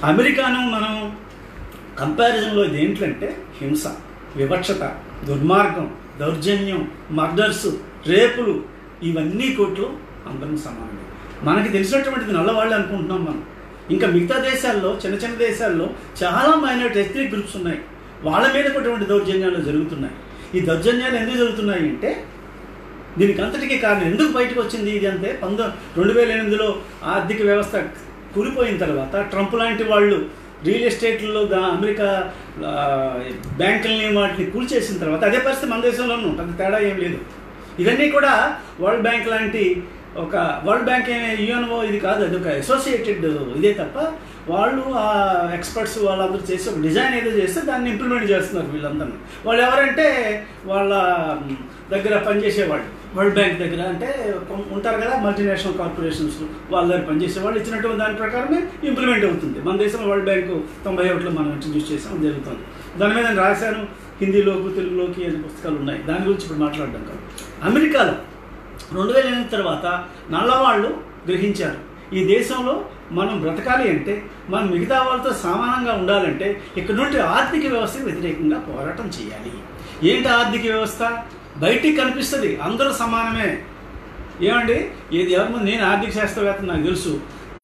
అమెరికాను మనం కంపారిజన్లో ఇది ఏంటంటే హింస, వివక్షత, దుర్మార్గం, దౌర్జన్యం, మర్డర్స్, రేపులు, ఇవన్నీ కోట్లు అందరం సమానమే. మనకి తెలిసినటువంటిది నల్లవాళ్ళు అనుకుంటున్నాం మనం. ఇంకా మిగతా దేశాల్లో, చిన్న చిన్న దేశాల్లో చాలా మైనారిటీ ఎథ్నిక్ గ్రూప్స్ ఉన్నాయి. వాళ్ళ మీద కూడా దౌర్జన్యాలు జరుగుతున్నాయి. ఈ దౌర్జన్యాలు ఎందుకు జరుగుతున్నాయి అంటే దీనికి అంతటికీ కారణం ఎందుకు బయటకు వచ్చింది ఇది అంటే 2008లో ఆర్థిక వ్యవస్థ కూలిపోయిన తర్వాత ట్రంప్ లాంటి వాళ్ళు రియల్ ఎస్టేట్లో అమెరికా బ్యాంకుల్ని వాటిని కూల్చేసిన తర్వాత అదే పరిస్థితి మన దేశంలోనూ ఉంటుంది, తేడా ఏం లేదు. ఇవన్నీ కూడా వరల్డ్ బ్యాంక్ లాంటి ఒక వరల్డ్ బ్యాంక్ యుఎన్ఓ ఇది కాదు, అది ఒక అసోసియేటెడ్ ఇదే తప్ప వాళ్ళు ఆ ఎక్స్పర్ట్స్ వాళ్ళందరూ చేసి ఒక డిజైన్ ఏదో చేస్తే దాన్ని ఇంప్లిమెంట్ చేస్తున్నారు వీళ్ళందరూ. వాళ్ళు ఎవరంటే వాళ్ళ దగ్గర పనిచేసేవాళ్ళు, వరల్డ్ బ్యాంక్ దగ్గర అంటే ఉంటారు కదా మల్టీనేషనల్ కార్పొరేషన్స్, వాళ్ళ దగ్గర పనిచేసేవాళ్ళు ఇచ్చినటువంటి దాని ప్రకారమే ఇంప్లిమెంట్ అవుతుంది. మన దేశంలో వరల్డ్ బ్యాంకు 91లో మనం ఇంట్రడ్యూస్ చేసాం, జరుగుతుంది. దాని మీద నేను రాశాను, హిందీలోకి తెలుగులోకి అనే పుస్తకాలు ఉన్నాయి, దాని గురించి ఇప్పుడు మాట్లాడడం కాదు. అమెరికాలో 2008 తర్వాత నల్లవాళ్ళు గ్రహించారు ఈ దేశంలో మనం బ్రతకాలి అంటే, మనం మిగతా వాళ్ళతో సమానంగా ఉండాలంటే ఇక్కడ నుండి ఆర్థిక వ్యవస్థకు వ్యతిరేకంగా పోరాటం చేయాలి. ఏంటి ఆర్థిక వ్యవస్థ? బయటికి కనిపిస్తుంది అందరూ సమానమే. ఏమండి ఏది ఎవరి ముందు, నేను ఆర్థిక శాస్త్రవేత్త, నాకు తెలుసు.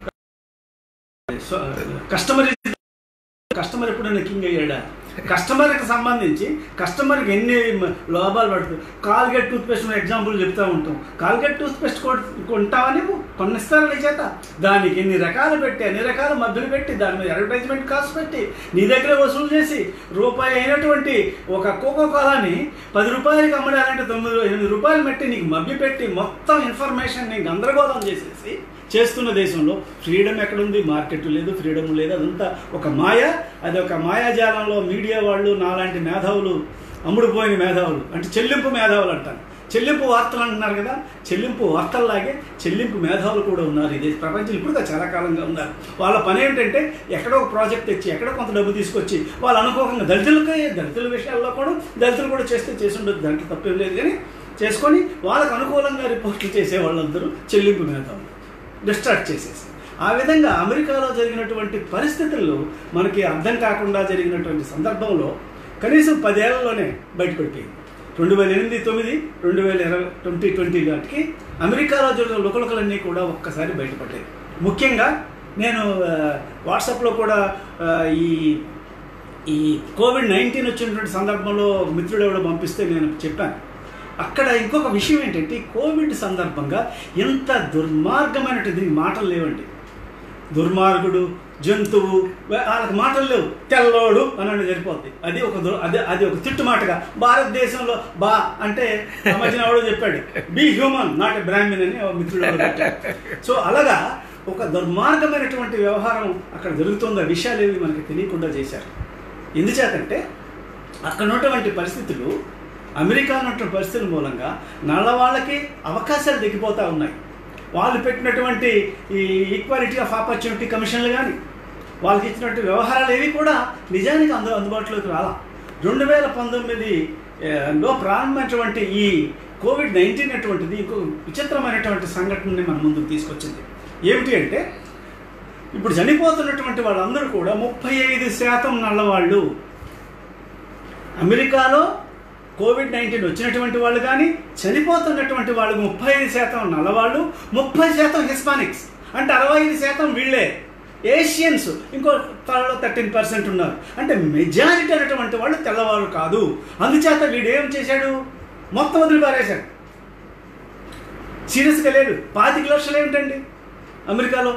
కస్టమర్ ఎప్పుడైనా కింగ్ అయ్యాడా? కస్టమర్కి సంబంధించి కస్టమర్కి ఎన్ని లాభాలు పడుతుంది. కాల్గేట్ టూత్పేస్ట్ ఎగ్జాంపుల్ చెప్తూ ఉంటాం. కాల్గేట్ టూత్పేస్ట్ కొంటావని కొన్నిస్తారు నీ చేత, దానికి ఎన్ని రకాలు పెట్టి అన్ని రకాల మధ్యలు పెట్టి దాని మీద అడ్వర్టైజ్మెంట్ కాస్ట్ పెట్టి నీ దగ్గర వసూలు చేసి రూపాయి అయినటువంటి ఒక కోకో కోలాని 10 రూపాయలకి అమ్మడాలంటే 9-8 రూపాయలు పెట్టి నీకు మభ్య పెట్టి మొత్తం ఇన్ఫర్మేషన్ని గందరగోళం చేసేసి చేస్తున్న దేశంలో ఫ్రీడమ్ ఎక్కడుంది? మార్కెట్ లేదు, ఫ్రీడమ్ లేదు, అదంతా ఒక మాయ. అది ఒక మాయాజాలంలో మీడియా వాళ్ళు నాలాంటి మేధావులు, అమ్ముడుపోయిన మేధావులు అంటే చెల్లింపు మేధావులు అంటారు. చెల్లింపు వార్తలు అంటున్నారు కదా, చెల్లింపు వార్తల్లాగే చెల్లింపు మేధావులు కూడా ఉన్నారు ఇదే ప్రపంచంలో ఇప్పుడు చాలా కాలంగా ఉన్నారు. వాళ్ళ పని ఏంటంటే ఎక్కడో ఒక ప్రాజెక్ట్ తెచ్చి ఎక్కడో కొంత డబ్బు తీసుకొచ్చి వాళ్ళు అనుకోకుండా దళితుల విషయాల్లో కూడా దళితులు కూడా చేసి ఉండదు, దాంట్లో తప్పేం లేదు. కానీ చేసుకొని వాళ్ళకు అనుకూలంగా రిపోర్ట్లు చేసే వాళ్ళందరూ చెల్లింపు మేధావులు డిస్ట్రాక్ట్ చేసేసి. ఆ విధంగా అమెరికాలో జరిగినటువంటి పరిస్థితుల్లో మనకి అర్థం కాకుండా జరిగినటువంటి సందర్భంలో కనీసం 10 ఏళ్లలోనే బయటపడిపోయింది. 2008, 2009, 2020 నాటికి అమెరికాలో జరిగిన లుకలుకలన్నీ కూడా ఒక్కసారి బయటపడ్డాయి. ముఖ్యంగా నేను వాట్సాప్లో కూడా ఈ కోవిడ్-19 వచ్చినటువంటి సందర్భంలో మిత్రుడు ఎవడో పంపిస్తే నేను చెప్పాను. అక్కడ ఇంకొక విషయం ఏంటంటే కోవిడ్ సందర్భంగా ఎంత దుర్మార్గమైనటువంటి మాటలు లేవండి. దుర్మార్గుడు, జంతువు, వాళ్ళకి మాటలు లేవు. తెల్లోడు అని సరిపోద్ది. అది ఒక తిట్టు మాటగా భారతదేశంలో అంటే మధ్యన ఎవడో చెప్పాడు, be human not a Brahmin అని మిత్రుడు. సో అలాగా ఒక దుర్మార్గమైనటువంటి వ్యవహారం అక్కడ జరుగుతుంది. ఆ విషయాలు ఏవి మనకి తెలియకుండా చేశారు. ఎందుచేతంటే అక్కడ ఉన్నటువంటి పరిస్థితులు, అమెరికాలో ఉన్నటువంటి పరిస్థితుల మూలంగా నల్లవాళ్ళకి అవకాశాలు తగ్గిపోతూ ఉన్నాయి. వాళ్ళు పెట్టినటువంటి ఈ ఈక్వాలిటీ ఆఫ్ ఆపర్చునిటీ కమిషన్లు కానీ వాళ్ళకి ఇచ్చినటువంటి వ్యవహారాలు ఏవి కూడా నిజానికి అందుబాటులోకి రాలా. 2019లో ప్రారంభమైనటువంటి ఈ కోవిడ్-19 అటువంటిది ఇంకో విచిత్రమైనటువంటి సంఘటనని మన ముందుకు తీసుకొచ్చింది. ఏమిటి అంటే ఇప్పుడు చనిపోతున్నటువంటి వాళ్ళందరూ కూడా 35% నల్లవాళ్ళు. అమెరికాలో కోవిడ్-19 వచ్చినటువంటి వాళ్ళు కానీ చనిపోతున్నటువంటి వాళ్ళకు 35% నల్లవాళ్ళు, 30% హిస్పానిక్స్ అంటే 65% వీళ్ళే. ఏషియన్స్ ఇంకో 13% ఉన్నారు. అంటే మెజారిటీ అనేటువంటి వాళ్ళు తెల్లవాళ్ళు కాదు. అందుచేత వీడు ఏం చేశాడు, మొత్తం వదిలిపారేశాడు. సీరియస్గా లేడు. 25 లక్షలు ఏమిటండి అమెరికాలో?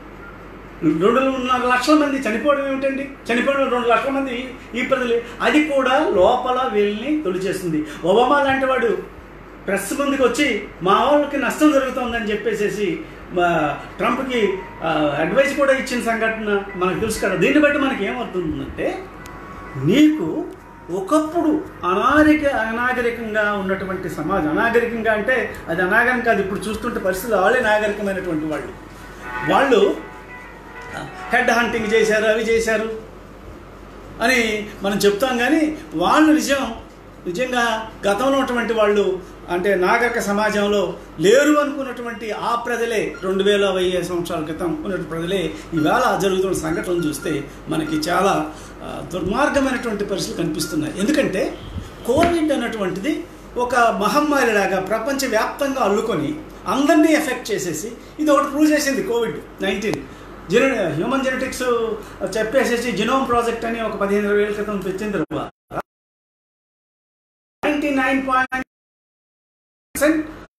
2.5 లక్షల మంది చనిపోవడం ఏమిటండి? చనిపోవడం 2 లక్షల మంది ఈ ప్రజలు. అది కూడా లోపల వీళ్ళని తొలిచేస్తుంది. ఒబామా లాంటి వాడు ప్రెస్ ముందుకు వచ్చి మా వాళ్ళకి నష్టం జరుగుతుందని చెప్పేసి ట్రంప్కి అడ్వైజ్ కూడా ఇచ్చిన సంఘటన మనకు తెలుసు కదా. దీన్ని బట్టి మనకి ఏమవుతుందంటే నీకు ఒకప్పుడు అనాగరికంగా ఉన్నటువంటి సమాజం, అనాగరికంగా అంటే అది అనాగరికం కాదు, ఇప్పుడు చూస్తుంటే పరిస్థితులు వాళ్ళే నాగరికమైనటువంటి వాళ్ళు హెడ్ హంటింగ్ చేశారు, అవి చేశారు అని మనం చెప్తాం. కానీ వాళ్ళు నిజం నిజంగా గతంలో ఉన్నటువంటి వాళ్ళు అంటే నాగరిక సమాజంలో లేరు అనుకున్నటువంటి ఆ ప్రజలే 2000 సంవత్సరాల క్రితం ఉన్నటువంటి ప్రజలే ఈవేళ జరుగుతున్న సంఘటనలు చూస్తే మనకి చాలా దుర్మార్గమైనటువంటి పరిస్థితులు కనిపిస్తున్నాయి. ఎందుకంటే కోవిడ్ అన్నటువంటిది ఒక మహమ్మారిలాగా ప్రపంచవ్యాప్తంగా అల్లుకొని అందరినీ ఎఫెక్ట్ చేసేసి ఇది ఒకటి ప్రూవ్ చేసింది COVID-19. హ్యూమన్ జెనెటిక్స్ చెప్పేసేసి జినోమ్ ప్రాజెక్ట్ అని ఒక 15-20 ఏళ్ళ క్రితం పెట్టిన తర్వాత 99%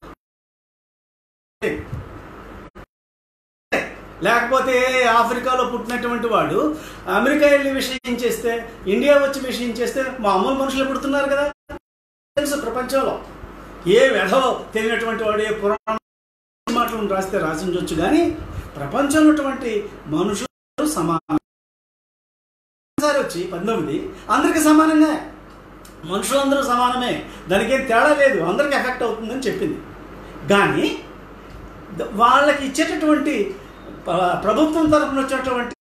లేకపోతే ఆఫ్రికాలో పుట్టినటువంటి వాడు అమెరికా వెళ్ళి విషయం చేస్తే, ఇండియా వచ్చి విషయం చేస్తే మామూలు మనుషులు పుడుతున్నారు కదా. తెలుసు ప్రపంచంలో ఏ వెధవ తెలియనటువంటి వాడు ఏ పురాణ మాటలను రాస్తే రాసించవచ్చు, కానీ ప్రపంచంలో ఉన్నటువంటి మనుషులు సమానం. వచ్చి 19 అందరికీ సమానంగా, మనుషులందరూ సమానమే, దానికి ఏం తేడా లేదు, అందరికీ ఎఫెక్ట్ అవుతుందని చెప్పింది. కానీ వాళ్ళకి ఇచ్చేటటువంటి ప్రభుత్వం తరఫున వచ్చేటువంటి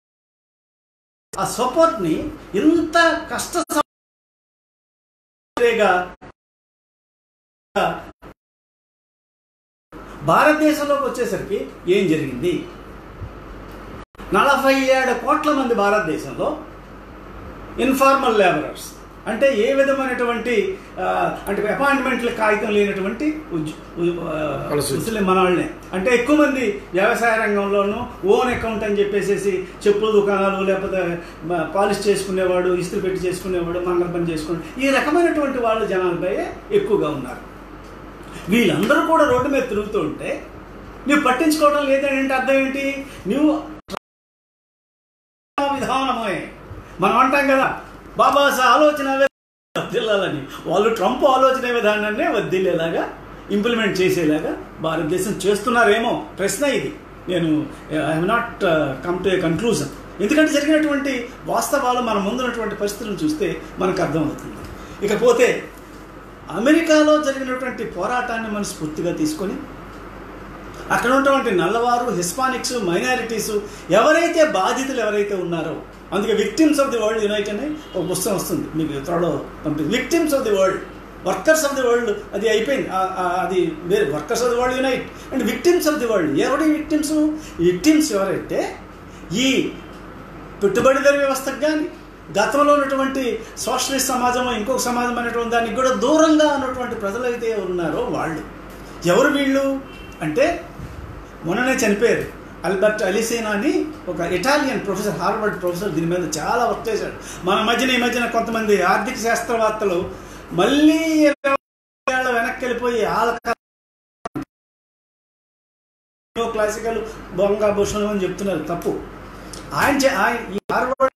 ఆ సపోర్ట్ని ఇంత కష్టంగా భారతదేశంలోకి వచ్చేసరికి ఏం జరిగింది? 47 కోట్ల మంది భారతదేశంలో ఇన్ఫార్మల్ లేబరర్స్, అంటే ఏ విధమైనటువంటి అంటే అపాయింట్మెంట్ల కాగితం లేనటువంటి మన వాళ్ళనే, అంటే ఎక్కువ మంది వ్యవసాయ రంగంలోనూ ఓన్ అకౌంట్ అని చెప్పేసి చెప్పుల దుకాణాలు, లేకపోతే పాలిష్ చేసుకునేవాడు, ఇస్త్రీ పెట్టి చేసుకునేవాడు, మంగళ పని చేసుకునే ఈ రకమైనటువంటి వాళ్ళు జనాలపై ఎక్కువగా ఉన్నారు. వీళ్ళందరూ కూడా రోడ్డు మీద తిరుగుతూ ఉంటే నువ్వు పట్టించుకోవడం లేదంటే అర్థం ఏంటి? నువ్వు విధానమే మనం అంటాం కదా, బాబా ఆలోచన వర్దిల్లాలని, వాళ్ళు ట్రంప్ ఆలోచన విధానాన్నే వర్దిల్లేలాగా ఇంప్లిమెంట్ చేసేలాగా భారతదేశం చేస్తున్నారేమో ప్రశ్న ఇది. నేను I'm not come to a conclusion, ఎందుకంటే జరిగినటువంటి వాస్తవాలు మన ముందున్నటువంటి పరిస్థితులను చూస్తే మనకు అర్థమవుతుంది. ఇకపోతే అమెరికాలో జరిగినటువంటి పోరాటాన్ని మనం స్ఫూర్తిగా తీసుకొని అక్కడ ఉన్నటువంటి నల్లవారు, హిస్పానిక్స్, మైనారిటీసు ఎవరైతే బాధితులు ఎవరైతే ఉన్నారో, అందుకే victims of the world unite అనే ఒక పుస్తకం వస్తుంది, మీకు త్వరలో పంపింది. Victims of the world, workers of the world అది అయిపోయింది, అది వేరే. Workers of the world unite and victims of the world. ఎవరి విక్టిమ్స్? విక్టిమ్స్ ఎవరైతే ఈ పెట్టుబడిదారు వ్యవస్థకు కానీ, గతంలో ఉన్నటువంటి సోషలిస్ట్ సమాజం, ఇంకొక సమాజం అనేటువంటి దానికి కూడా దూరంగా ఉన్నటువంటి ప్రజలు అయితే ఉన్నారో వాళ్ళు. ఎవరు వీళ్ళు అంటే మొన్ననే చనిపోయారు అల్బర్ట్ అలిసేనా అని ఒక ఇటాలియన్ ప్రొఫెసర్, హార్వర్డ్ ప్రొఫెసర్, దీని మీద చాలా వర్క్ చేశాడు. మన ఈ మధ్యన కొంతమంది ఆర్థిక శాస్త్రవేత్తలు మళ్ళీ వెనక్కి వెళ్ళిపోయి క్లాసికల్ బొంగాభూషణం అని చెప్తున్నారు, తప్పు. ఆయన ఈ హార్వర్డ్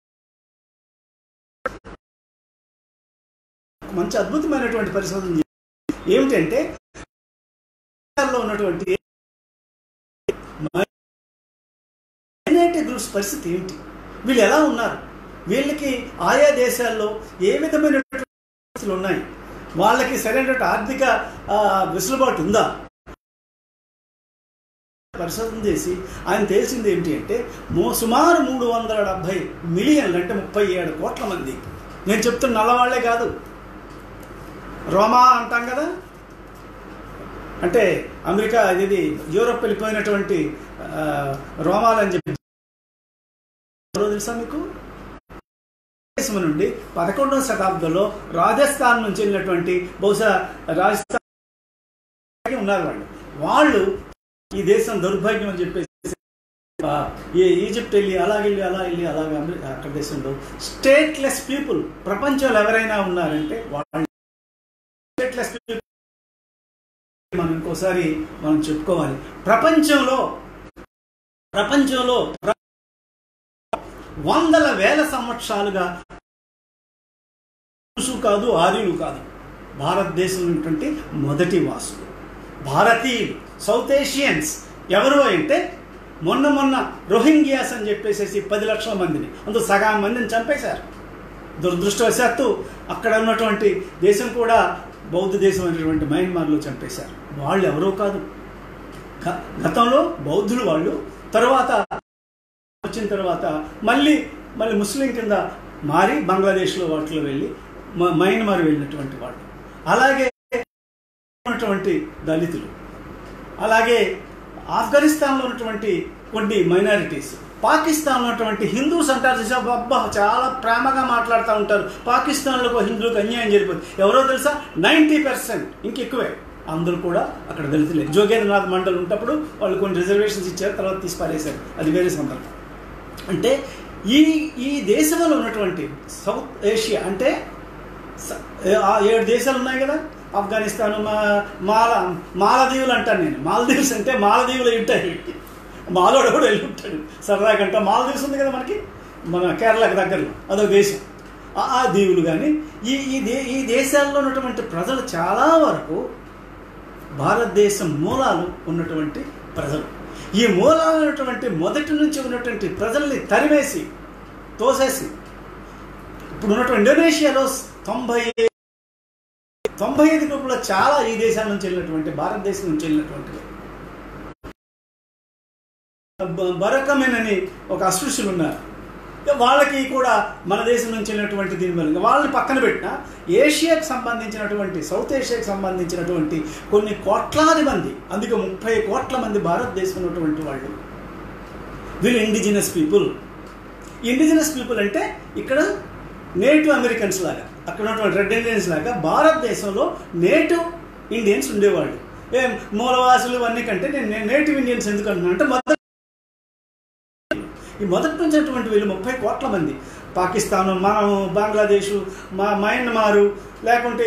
మంచి అద్భుతమైనటువంటి పరిశోధన ఏమిటంటే ఉన్నటువంటి మైనారిటీ గ్రూప్స్ పరిస్థితి ఏంటి, వీళ్ళు ఎలా ఉన్నారు, వీళ్ళకి ఆయా దేశాల్లో ఏ విధమైన పరిస్థితులు ఉన్నాయి, వాళ్ళకి సరైన ఆర్థిక వెసులుబాటు ఉందా పరిశోధన చేసి ఆయన తెలిసింది ఏంటి అంటే సుమారు 370 మిలియన్లు, అంటే 37 కోట్ల మంది. నేను చెప్తున్న నల్లవాళ్లే కాదు, రోమా అంటాం కదా, అంటే అమెరికా ఇది యూరోప్ వెళ్ళిపోయినటువంటి రోమాలు అని చెప్పి తెలుసా మీకు? దేశం నుండి 11వ శతాబ్దంలో రాజస్థాన్ నుంచి వెళ్ళినటువంటి, బహుశా రాజస్థాన్ ఉన్నారు వాళ్ళు ఈ దేశం దౌర్భాగ్యం అని చెప్పేసి ఈజిప్ట్ వెళ్ళి అలాగే అక్కడ దేశంలో స్టేట్లెస్ పీపుల్ ప్రపంచంలో ఎవరైనా ఉన్నారంటే వాళ్ళు స్టేట్లెస్ పీపుల్. మనం ఇంకోసారి మనం చెప్పుకోవాలి, ప్రపంచంలో వందల వేల సంవత్సరాలుగా కాదు, ఆర్యులు కాదు, భారతదేశంలో ఉన్నటువంటి మొదటి వాసులు భారతీయులు, సౌత్ ఏషియన్స్. ఎవరు అంటే మొన్న రోహింగ్యాస్ అని చెప్పేసి 10 లక్షల మందిని, అందులో సగం మందిని చంపేశారు. దురదృష్టవశాత్తు అక్కడ ఉన్నటువంటి దేశం కూడా బౌద్ధ దేశం అనేటువంటి మయన్మార్లో చంపేశారు. వాళ్ళు ఎవరో కాదు, గతంలో బౌద్ధులు వాళ్ళు, తర్వాత వచ్చిన తర్వాత మళ్ళీ ముస్లిం కింద మారి బంగ్లాదేశ్లో వాటిలో వెళ్ళి మయన్మార్ వెళ్ళినటువంటి వాళ్ళు, అలాగే ఉన్నటువంటి దళితులు, అలాగే ఆఫ్ఘనిస్తాన్లో ఉన్నటువంటి కొన్ని మైనారిటీస్, పాకిస్తాన్లో ఉన్నటువంటి హిందూస్ అంటారు. అబ్బా చాలా ప్రేమగా మాట్లాడుతూ ఉంటారు, పాకిస్తాన్లో హిందువులకు అన్యాయం జరిగిపోతుంది. ఎవరో తెలుసా, 90% ఇంకెక్కువే అందరూ కూడా అక్కడ దళితులే. జోగేంద్రనాథ్ మండల్ ఉన్నప్పుడు వాళ్ళు కొన్ని రిజర్వేషన్స్ ఇచ్చారు, తర్వాత తీసి పారేశారు, అది వేరే సందర్భం. అంటే ఈ దేశంలో ఉన్నటువంటి సౌత్ ఏషియా అంటే 7 దేశాలు ఉన్నాయి కదా, ఆఫ్ఘనిస్తాను, మాలదీవులు అంటాను నేను. మాలదీవ్స్ అంటే మాలదీవులు ఉంటాయి, మాలోడు కూడా వెళ్ళి ఉంటాడు సరదాగంట. మాలదీవ్స్ ఉంది కదా మనకి, మన కేరళకు దగ్గరలో, అదొక దేశం. ఆ దీవులు కానీ ఈ దేశాల్లో ఉన్నటువంటి ప్రజలు చాలా వరకు భారతదేశం మూలాలు ఉన్నటువంటి ప్రజలు. ఈ మూలాలు ఉన్నటువంటి మొదటి నుంచి ఉన్నటువంటి ప్రజల్ని తరివేసి తోసేసి ఇప్పుడు ఉన్నటువంటి ఇండోనేషియాలో 95 గ్రూపులో చాలా ఈ దేశాల నుంచి వెళ్ళినటువంటి, భారతదేశం నుంచి వెళ్ళినటువంటి బరకమెన్ అని ఒక అస్పృశ్యులు ఉన్నారు. వాళ్ళకి కూడా మన దేశం నుంచి వెళ్ళినటువంటి దీని వల్ల వాళ్ళని పక్కన పెట్టిన ఏషియాకి సంబంధించినటువంటి, సౌత్ ఏషియాకి సంబంధించినటువంటి కొన్ని కోట్లాది మంది, అందుకే 30 కోట్ల మంది భారతదేశం ఉన్నటువంటి వాళ్ళు వీళ్ళు ఇండిజినస్ పీపుల్. ఇండిజినస్ పీపుల్ అంటే ఇక్కడ నేటివ్ అమెరికన్స్ లాగా, అక్కడ ఉన్నటువంటి రెడ్ ఇండియన్స్ లాగా భారతదేశంలో నేటివ్ ఇండియన్స్ ఉండేవాళ్ళు. మూలవాసులు అన్నీ కంటే నేను నేటివ్ ఇండియన్స్ ఎందుకు అంటున్నాను అంటే, మొదటి నుంచి అటువంటి వీళ్ళు 30 కోట్ల మంది, పాకిస్తాను, మనం, బంగ్లాదేశు, మయన్మారు, లేకుంటే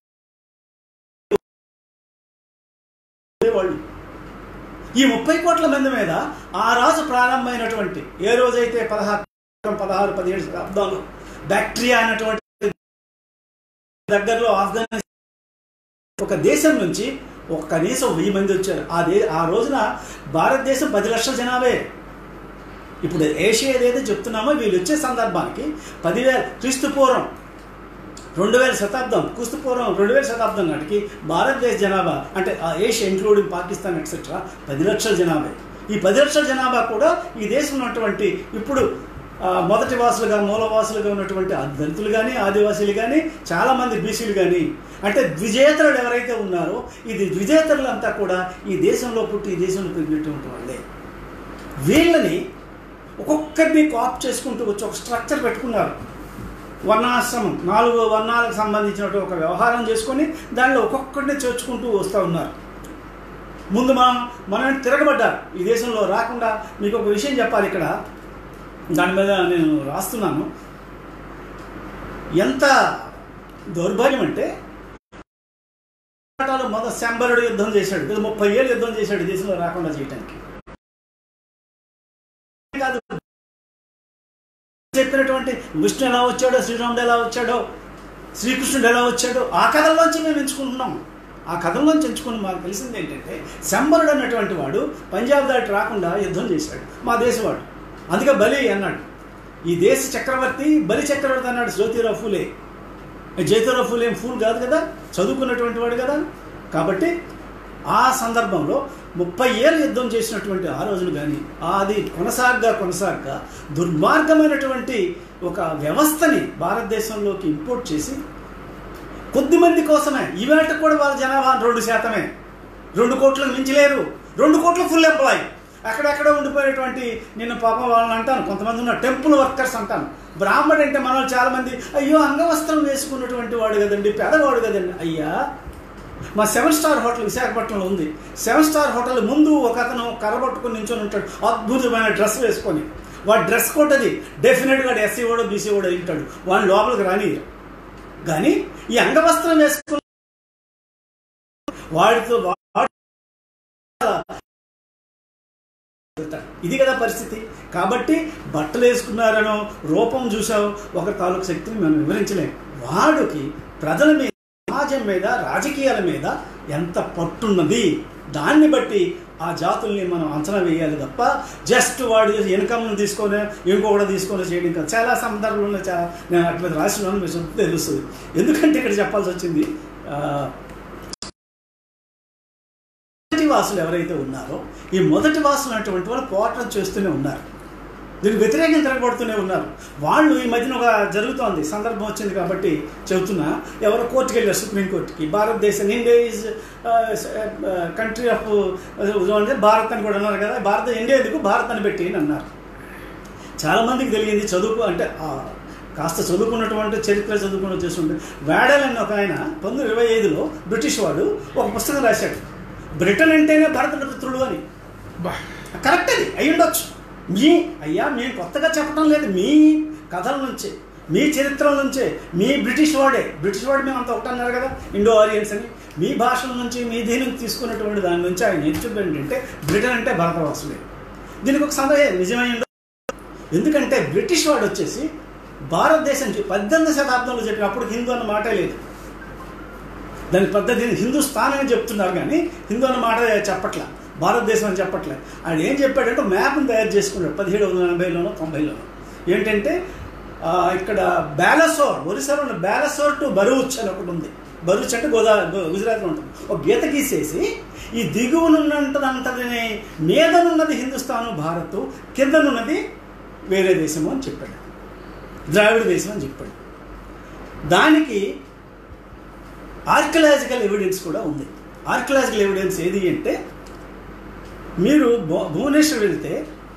వాళ్ళు, ఈ 30 కోట్ల మంది మీద ఆ రాజు ప్రారంభమైనటువంటి, ఏ రోజైతే 16-17 శతాబ్దంలో బ్యాక్టీరియా అనేటువంటి దగ్గరలో ఆఫ్ఘనిస్తాన్ ఒక దేశం నుంచి కనీసం 1000 మంది వచ్చారు. ఆ రోజున భారతదేశం 10 లక్షల జనాభే. ఇప్పుడు ఏషియా ఏదైతే చెప్తున్నామో వీళ్ళు వచ్చే సందర్భానికి 10,000 క్రీస్తుపూర్వం 2000 శతాబ్దం, క్రీస్తుపూర్వం 2000 శతాబ్దం నాటికి భారతదేశ జనాభా అంటే ఏషియా ఇంక్లూడింగ్ పాకిస్తాన్ ఎక్సెట్రా 10 లక్షల జనాభా. ఈ 10 లక్షల జనాభా కూడా ఈ దేశంలో ఉన్నటువంటి ఇప్పుడు మొదటి వాసులుగా, మూలవాసులుగా ఉన్నటువంటి దళితులు కానీ, ఆదివాసీలు కానీ, చాలామంది బీసీలు కానీ, అంటే ద్విజేతరులు ఎవరైతే ఉన్నారో ఇది ద్విజేతరులంతా కూడా ఈ దేశంలో పుట్టి ఈ దేశంలో పెరిగినటువంటి వాళ్ళే. వీళ్ళని ఒక్కొక్కరిని కాప్ చేసుకుంటూ వచ్చి ఒక స్ట్రక్చర్ పెట్టుకున్నారు. వర్ణాశ్రమం, 4 వర్ణాలకు సంబంధించినట్టు ఒక వ్యవహారం చేసుకొని దానిలో ఒక్కొక్కరిని చేర్చుకుంటూ వస్తూ ఉన్నారు. ముందు మనం తిరగబడ్డారు ఈ దేశంలో రాకుండా. మీకు ఒక విషయం చెప్పాలి, ఇక్కడ దాని మీద నేను రాస్తున్నాను. ఎంత దౌర్భాగ్యం అంటే, మొదటి శంబరుడు యుద్ధం చేశాడు, 30 ఏళ్ళు యుద్ధం చేశాడు ఈ దేశంలో రాకుండా చేయటానికి. కాదు చెప్పినటువంటి విష్ణు ఎలా వచ్చాడో, శ్రీరాముడు ఎలా వచ్చాడో, శ్రీకృష్ణుడు ఎలా వచ్చాడో ఆ కథల్లోంచి మేము ఎంచుకుంటున్నాం. ఆ కథల్లోంచి ఎంచుకుని మాకు తెలిసింది ఏంటంటే, శంబరుడు అన్నటువంటి వాడు పంజాబ్ దాటి రాకుండా యుద్ధం చేశాడు, మా దేశవాడు. అందుకే బలి అన్నాడు. ఈ దేశ చక్రవర్తి బలి చక్రవర్తి అన్నాడు జ్యోతిరావు ఫూలే. జ్యోతిరావు ఫూలే ఏం ఫూల్ కాదు కదా, చదువుకున్నటువంటి వాడు కదా. కాబట్టి ఆ సందర్భంలో 30 ఏళ్ళు యుద్ధం చేసినటువంటి ఆ రోజులు కానీ అది కొనసాగ్గా దుర్మార్గమైనటువంటి ఒక వ్యవస్థని భారతదేశంలోకి ఇంపోర్ట్ చేసి కొద్దిమంది కోసమే, ఈవేళ కూడా వాళ్ళ జనాభా 2%, 2 కోట్లకు మించలేరు. 2 కోట్ల ఫుల్ ఎంప్లాయ్ అక్కడెక్కడ ఉండిపోయేటువంటి, నేను పాపం వాళ్ళని అంటాను, కొంతమంది ఉన్న టెంపుల్ వర్కర్స్ అంటాను. బ్రాహ్మడు అంటే మనం చాలామంది అయ్యో అంగవస్త్రం వేసుకున్నటువంటి వాడు కదండి, పేదవాడు కదండి. అయ్యా, మా 7 స్టార్ హోటల్ విశాఖపట్నంలో ఉంది. 7 స్టార్ హోటల్ ముందు ఒక అతను కర్రబట్టుకుని నించొని ఉంటాడు, అద్భుతమైన డ్రెస్ వేసుకొని. వాడు డ్రెస్ కోట్ అది డెఫినెట్గా ఎస్సీ వాడు బీసీ వాడు ఉంటాడు, వాడిని లోపలికి రాని. కానీ ఈ అంగవస్త్రం వేసుకుని వాడితో ఇది కదా పరిస్థితి. కాబట్టి బట్టలు వేసుకున్నారనో, రూపం చూసావు, ఒక తాలూకు శక్తిని మనం వివరించలేము. వాడికి ప్రజల మీద, సమాజం మీద, రాజకీయాల మీద ఎంత పట్టున్నది, దాన్ని బట్టి ఆ జాతుల్ని మనం అంచనా వేయాలి తప్ప జస్ట్ వాడు ఇన్కమ్ను తీసుకొని ఇంకొకటి తీసుకొని చేయడం కాదు. చాలా సందర్భంలో నేను అట్లా రాసినాను, మీకు తెలుస్తుంది. ఎందుకంటే ఇక్కడ చెప్పాల్సి వచ్చింది, మొదటి వాసులు ఎవరైతే ఉన్నారో ఈ మొదటి వాసులు అనేటువంటి వాళ్ళు పోరాటం చేస్తూనే ఉన్నారు. దీనికి వ్యతిరేకంగా తిరగబడుతూనే ఉన్నారు. వాళ్ళు ఈ మధ్యన ఒక జరుగుతోంది, సందర్భం వచ్చింది కాబట్టి చెబుతున్నా. ఎవరో కోర్టుకి వెళ్ళారు, సుప్రీంకోర్టుకి. భారతదేశం, India is country of Bharat అని కూడా అన్నారు కదా. ఇండియా ఎందుకు భారత్ అని పెట్టి అని అన్నారు. చాలామందికి తెలియంది, చదువు అంటే కాస్త చదువుకున్నటువంటి చరిత్ర చదువుకున్న చేస్తుంటే, వేడల్ అని ఒక ఆయన 1925లో బ్రిటిష్ వాడు ఒక పుస్తకం రాశాడు, బ్రిటన్ అంటేనే భారత మిత్రులు అని. కరెక్ట్, అది అయి ఉండొచ్చు. మేము కొత్తగా చెప్పడం లేదు, మీ కథల నుంచే, మీ చరిత్ర నుంచే, మీ బ్రిటిష్ వాడు మేము అంత ఒకటి అన్నారు కదా, ఇండో ఆరియన్స్ అని. మీ భాషల నుంచి, మీ దీని నుంచి తీసుకున్నటువంటి దాని నుంచి ఆయన ఏం చెప్పాడు అంటే బ్రిటన్ అంటే భారతవాసులే. దీనికి ఒక సందేహం నిజమై ఉండదు. ఎందుకంటే బ్రిటిష్ వాడు వచ్చేసి భారతదేశం 18వ శతాబ్దంలో చెప్పిన, అప్పుడు హిందూ అన్న మాటే లేదు. దాని పద్ధతి హిందూస్థాన్ అని చెప్తున్నారు కానీ హిందూ అన్న మాట చెప్పట్లే, భారతదేశం అని చెప్పట్లేదు. ఆయన ఏం చెప్పాడంటే మ్యాప్ని తయారు చేసుకున్నాడు 1780లోనో 90లోనో. ఏంటంటే ఇక్కడ బాలసోర్, ఒరిస్సాలో ఉన్న బాలసోర్ టు బరూచ్ అని ఒకటి ఉంది. బరూచ్ అంటే గుజరాత్లో ఉంటుంది. ఒక గీత గీసేసి ఈ దిగువనున్నంతదంతని మీదనున్నది హిందుస్థాను భారత్, కిందనున్నది వేరే దేశము అని చెప్పాడు, ద్రావిడ దేశం అని చెప్పాడు. దానికి ఆర్కియలాజికల్ ఎవిడెన్స్ కూడా ఉంది. ఆర్కియలాజికల్ ఎవిడెన్స్ ఏది అంటే, మీరు భువనేశ్వర్ వెళ్తే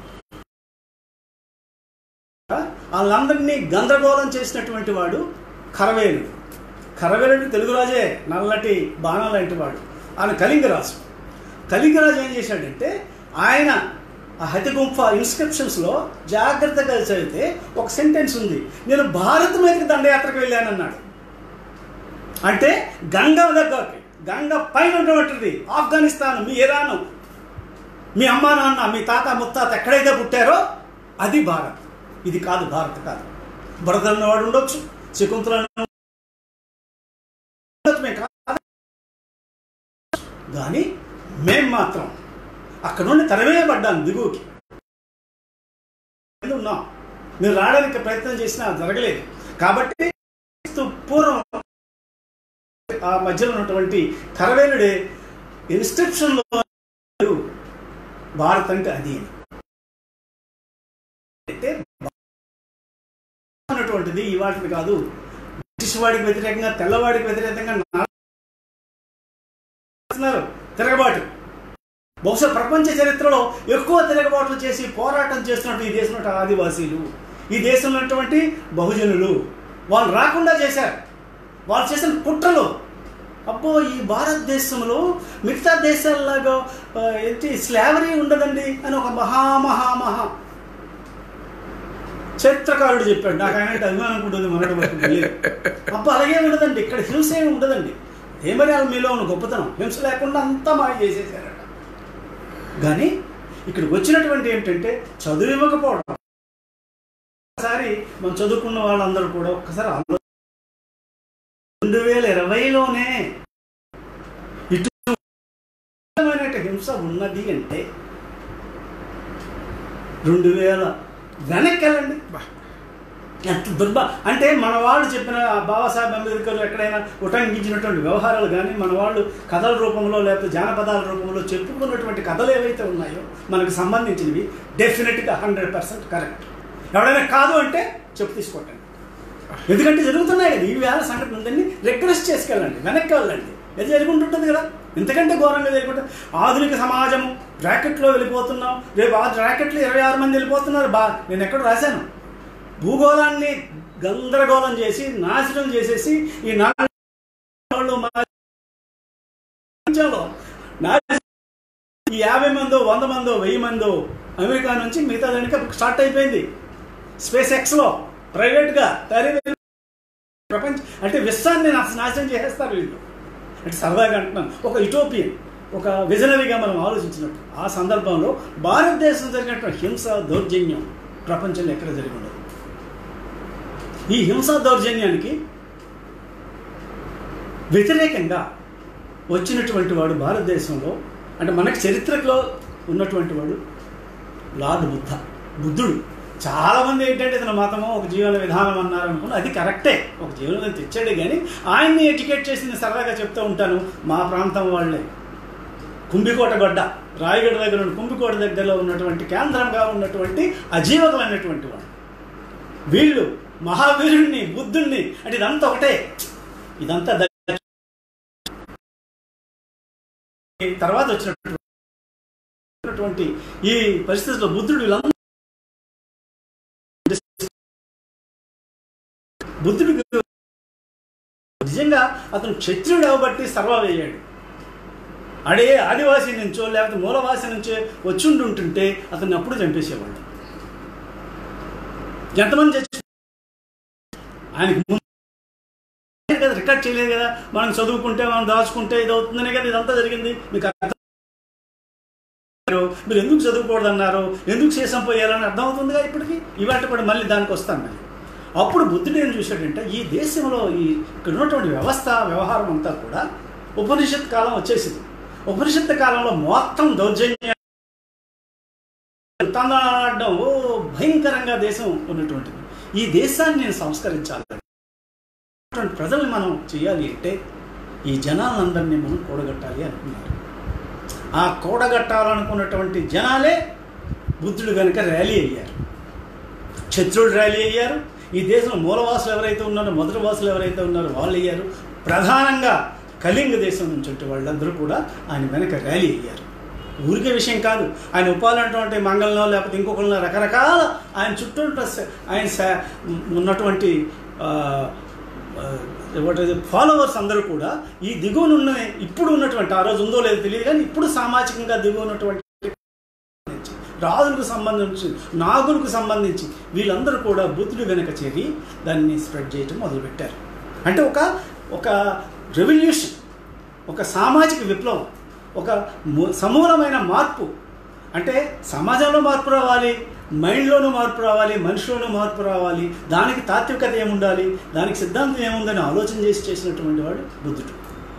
వాళ్ళందరినీ గందరగోళం చేసినటువంటి వాడు ఖరవేలుడు. ఖరవేలుడు తెలుగు రాజే, నల్లటి బాణం లాంటి వాడు. ఆయన కళింగరాజు. కళింగరాజు ఏం చేశాడంటే, ఆయన ఆ హతిగుంఫ ఇన్స్క్రిప్షన్స్లో జాగ్రత్తగా చదివితే ఒక సెంటెన్స్ ఉంది, నేను భారత్ మీదకి దండయాత్రకు వెళ్ళానన్నాడు. అంటే గంగ దగ్గరికి, గంగ పైన ఉన్నటువంటిది ఆఫ్ఘనిస్తాన్, మీ ఇరాను, మీ అమ్మా నాన్న, మీ తాత ముత్తాత ఎక్కడైతే పుట్టారో అది భారత్. ఇది కాదు, భారత్ కాదు. భరత్ వాడు ఉండొచ్చు, శకుంతల కానీ మేం మాత్రం అక్కడ నుండి తరవేయబడ్డాను దిగువకి ఉన్నాం. మీరు రావడానికి ప్రయత్నం చేసినా జరగలేదు. కాబట్టి పూర్వం ఆ మధ్యలో ఉన్నటువంటి ఖరవేలుడే ఇన్స్క్రిప్షన్లో భారత్ అంటే అది అంటే అన్నటువంటిది ఈ వాటిని కాదు. బ్రిటిష్ వాడికి వ్యతిరేకంగా, తెల్లవాడికి వ్యతిరేకంగా తిరగబాటు. బహుశా ప్రపంచ చరిత్రలో ఎక్కువ తిరగబాట్లు చేసి పోరాటం చేస్తున్నట్టు ఈ దేశంలో ఆదివాసీలు, ఈ దేశంలో ఉన్నటువంటి బహుజనులు. వాళ్ళు రాకుండా చేశారు. వాళ్ళు చేసిన కుట్రలు. అబ్బో, ఈ భారతదేశంలో మిగతా దేశాల్లాగా ఏంటి స్లావరీ ఉండదండి అని ఒక మహా చరిత్రకారుడు చెప్పాడు. నాకు ఆయన అభిమానం ఉంటుంది, మనడు లేదు. అబ్బా అలాగే ఉండదండి, ఇక్కడ హింస ఏమి ఉండదండి. ఏమని మీలో ఉన్న గొప్పతనం, హింస లేకుండా అంతా మాయ చేసేసారట. కానీ ఇక్కడికి వచ్చినటువంటి ఏంటంటే చదువు ఇవ్వకపోవడం. ఒకసారి మనం చదువుకున్న వాళ్ళందరూ కూడా ఒక్కసారి 2020లోనే ఇటు హింస ఉన్నది అంటే 2000 వెనక్కి వెళ్ళండి. ఎంత అంటే మన వాళ్ళు చెప్పిన బాబాసాహెబ్ అంబేద్కర్ ఎక్కడైనా ఉటంకించినటువంటి వ్యవహారాలు కానీ, మన వాళ్ళు కథల రూపంలో లేకపోతే జానపదాల రూపంలో చెప్పుకున్నటువంటి కథలు ఏవైతే ఉన్నాయో మనకు సంబంధించినవి డెఫినెట్గా 100% కరెక్ట్. ఎవడైనా కాదు అంటే చెప్పు తీసుకోండి. ఎందుకంటే జరుగుతున్నాయి కదా ఈ వేళ సంఘటన ఉందని రిక్వెస్ట్ చేసుకెళ్ళండి, వెనక్కి వెళ్ళండి. అది జరుగుతుంటుంది కదా, ఇంతకంటే ఘోరంగా జరుగుతుంది. ఆధునిక సమాజము బ్రాకెట్లో వెళ్ళిపోతున్నాం. రేపు ఆ బ్రాకెట్లో 26 మంది వెళ్ళిపోతున్నారు. నేను ఎక్కడ రాశాను, భూగోళాన్ని గందరగోళం చేసి నాశనం చేసేసి ఈ 50 మందో 100 మందో 1000 మందో అమెరికా నుంచి మిగతా దానికి స్టార్ట్ అయిపోయింది. స్పేస్ ఎక్స్లో ప్రైవేట్గా తయారీ ప్రపంచం అంటే విశ్వాన్ని నాశనం చేసేస్తారు వీళ్ళు. అంటే సరదాగా అంటున్నాను, ఒక యుటోపియన్, ఒక విజనరీగా మనం ఆలోచించినట్టు. ఆ సందర్భంలో భారతదేశం జరిగినటువంటి హింస దౌర్జన్యం ప్రపంచంలో ఎక్కడ జరిగి ఉండదు. ఈ హింసా దౌర్జన్యానికి వ్యతిరేకంగా వచ్చినటువంటి వాడు భారతదేశంలో, అంటే మనకి చరిత్రలో ఉన్నటువంటి వాడు లార్డ్ బుద్ధుడు. చాలామంది ఏంటంటే ఇతని మతము ఒక జీవన విధానం అన్నారు అనుకుని, అది కరెక్టే, ఒక జీవనం తెచ్చాడే. కానీ ఆయన్ని ఎడ్యుకేట్ చేసింది సరదాగా చెప్తూ ఉంటాను, మా ప్రాంతం వాళ్ళే కుంభికోట గొడ్డ, రాయగడ దగ్గర ఉన్న కుంభికోట దగ్గరలో ఉన్నటువంటి కేంద్రంగా ఉన్నటువంటి అజీవకమైనటువంటి వాళ్ళు. వీళ్ళు మహావీరుణ్ణి, బుద్ధుణ్ణి, అంటే ఇదంతా ఒకటే. ఇదంతా తర్వాత వచ్చినటువంటి ఈ పరిస్థితుల్లో బుద్ధుడు వీళ్ళందరూ బుద్ధుడికి నిజంగా అతను క్షత్రియుడు అవబట్టి సర్వమయ్యాడు. ఆదివాసి నుంచో లేకపోతే మూలవాసి నుంచో వచ్చి ఉంటుంటే అతన్ని అప్పుడు చంపేసేవాళ్ళు. ఎంతమంది చచ్చి ఆయనకు ముందు కదా రికార్డ్ చేయలేదు కదా. మనం చదువుకుంటే మనం దాచుకుంటే ఇది అవుతుందనే కదా ఇదంతా జరిగింది. మీకు అర్థం మీరు ఎందుకు చదువుకూడదన్నారు, ఎందుకు శేషం పోయాలని అర్థమవుతుందిగా ఇప్పటికి. ఇవాటి కూడా మళ్ళీ దానికి వస్తాను. మళ్ళీ అప్పుడు బుద్ధుడు ఏం చూశాడంటే ఈ దేశంలో ఇక్కడ ఉన్నటువంటి వ్యవహారం అంతా కూడా ఉపనిషత్ కాలం వచ్చేసింది. ఉపనిషత్తు కాలంలో మొత్తం దౌర్జన్యం తందాడడం భయంకరంగా దేశం ఉన్నటువంటిది. ఈ దేశాన్ని నేను సంస్కరించాలి, ప్రజల్ని మనం చేయాలి అంటే ఈ జనాలందరినీ మనం కూడగట్టాలి అనుకున్నారు. ఆ కూడగట్టాలనుకున్నటువంటి జనాలే బుద్ధుడు కనుక ర్యాలీ అయ్యారు, క్షత్రుడు ర్యాలీ అయ్యారు. ఈ దేశంలో మూలవాసులు ఎవరైతే ఉన్నారో, మొదటి వాసులు ఎవరైతే ఉన్నారో వాళ్ళు అయ్యారు. ప్రధానంగా కళింగ దేశం నుంచి వాళ్ళందరూ కూడా ఆయన వెనక ర్యాలీ అయ్యారు. ఊరికే విషయం కాదు. ఆయన ఉపాలంటే మంగళంలో లేకపోతే ఇంకొకరిలో రకరకాల ఆయన చుట్టూ ఆయన ఉన్నటువంటి ఫాలోవర్స్ అందరూ కూడా ఈ దిగువనున్న ఇప్పుడు ఉన్నటువంటి, ఆ రోజు ఉందో లేదో తెలియదు కానీ ఇప్పుడు సామాజికంగా దిగువ ఉన్నటువంటి రాజులకు సంబంధించి, నాగులకు సంబంధించి వీళ్ళందరూ కూడా బుద్ధుడు వెనక చేరి దాన్ని స్ప్రెడ్ చేయడం మొదలుపెట్టారు. అంటే ఒక రెవల్యూషన్, ఒక సామాజిక విప్లవం, ఒక సమూలమైన మార్పు. అంటే సమాజంలో మార్పు రావాలి, మైండ్లోనూ మార్పు రావాలి, మనిషిలోనూ మార్పు రావాలి. దానికి తాత్వికత ఏముండాలి, దానికి సిద్ధాంతం ఏముందని ఆలోచన చేసినటువంటి వాడు బుద్ధుడు.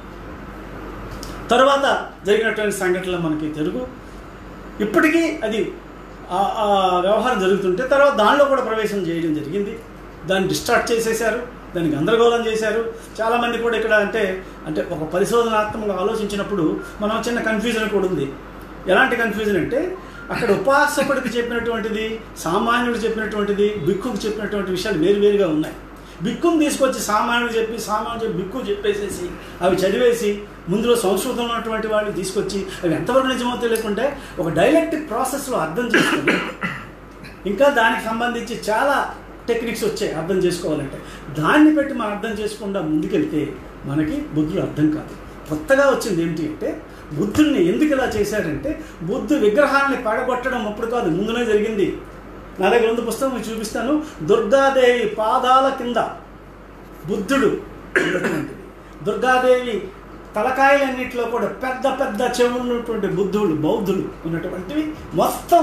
తర్వాత జరిగినటువంటి సంఘటనలు మనకి తెలుగు. ఇప్పటికీ అది ఆ వ్యవహారం జరుగుతుంటే తర్వాత దానిలో కూడా ప్రవేశం చేయడం జరిగింది. దాన్ని డిస్ట్రాక్ట్ చేసేశారు, దాన్ని గందరగోళం చేశారు. చాలామంది కూడా ఇక్కడ అంటే ఒక పరిశోధనాత్మకంగా ఆలోచించినప్పుడు మనం చిన్న కన్ఫ్యూజన్ కూడా ఉంది. ఎలాంటి కన్ఫ్యూజన్ అంటే అక్కడ ఉపాసకుడికి చెప్పినటువంటిది, సామాన్యుడు చెప్పినటువంటిది, బిక్కుకు చెప్పినటువంటి విషయాలు వేరువేరుగా ఉన్నాయి. బిక్కును తీసుకొచ్చి సామాన్యుడు చెప్పి బిక్కు చెప్పేసేసి అవి చదివేసి ముందులో సంస్కృతంలో ఉన్నటువంటి వాళ్ళు తీసుకొచ్చి అవి ఎంతవరకు నిజమో తెలియకుంటే ఒక డైలెక్టిక్ ప్రాసెస్లో అర్థం చేసుకుని ఇంకా దానికి సంబంధించి చాలా టెక్నిక్స్ వచ్చాయి అర్థం చేసుకోవాలంటే. దాన్ని పెట్టి మనం అర్థం చేసుకుండా ముందుకెళ్తే మనకి బుద్ధుడు అర్థం కాదు. కొత్తగా వచ్చింది ఏంటి అంటే బుద్ధుడిని ఎందుకు ఇలా చేశారంటే బుద్ధు విగ్రహాన్ని పడగొట్టడం అప్పుడు కాదు, ముందునే జరిగింది. నా దగ్గర ఉంది పుస్తకం మీకు చూపిస్తాను. దుర్గాదేవి పాదాల కింద బుద్ధుడు ఉన్నటువంటిది. దుర్గాదేవి తలకాయలన్నింటిలో కూడా పెద్ద పెద్ద చెవులు ఉన్నటువంటి బౌద్ధులు ఉన్నటువంటివి మొత్తం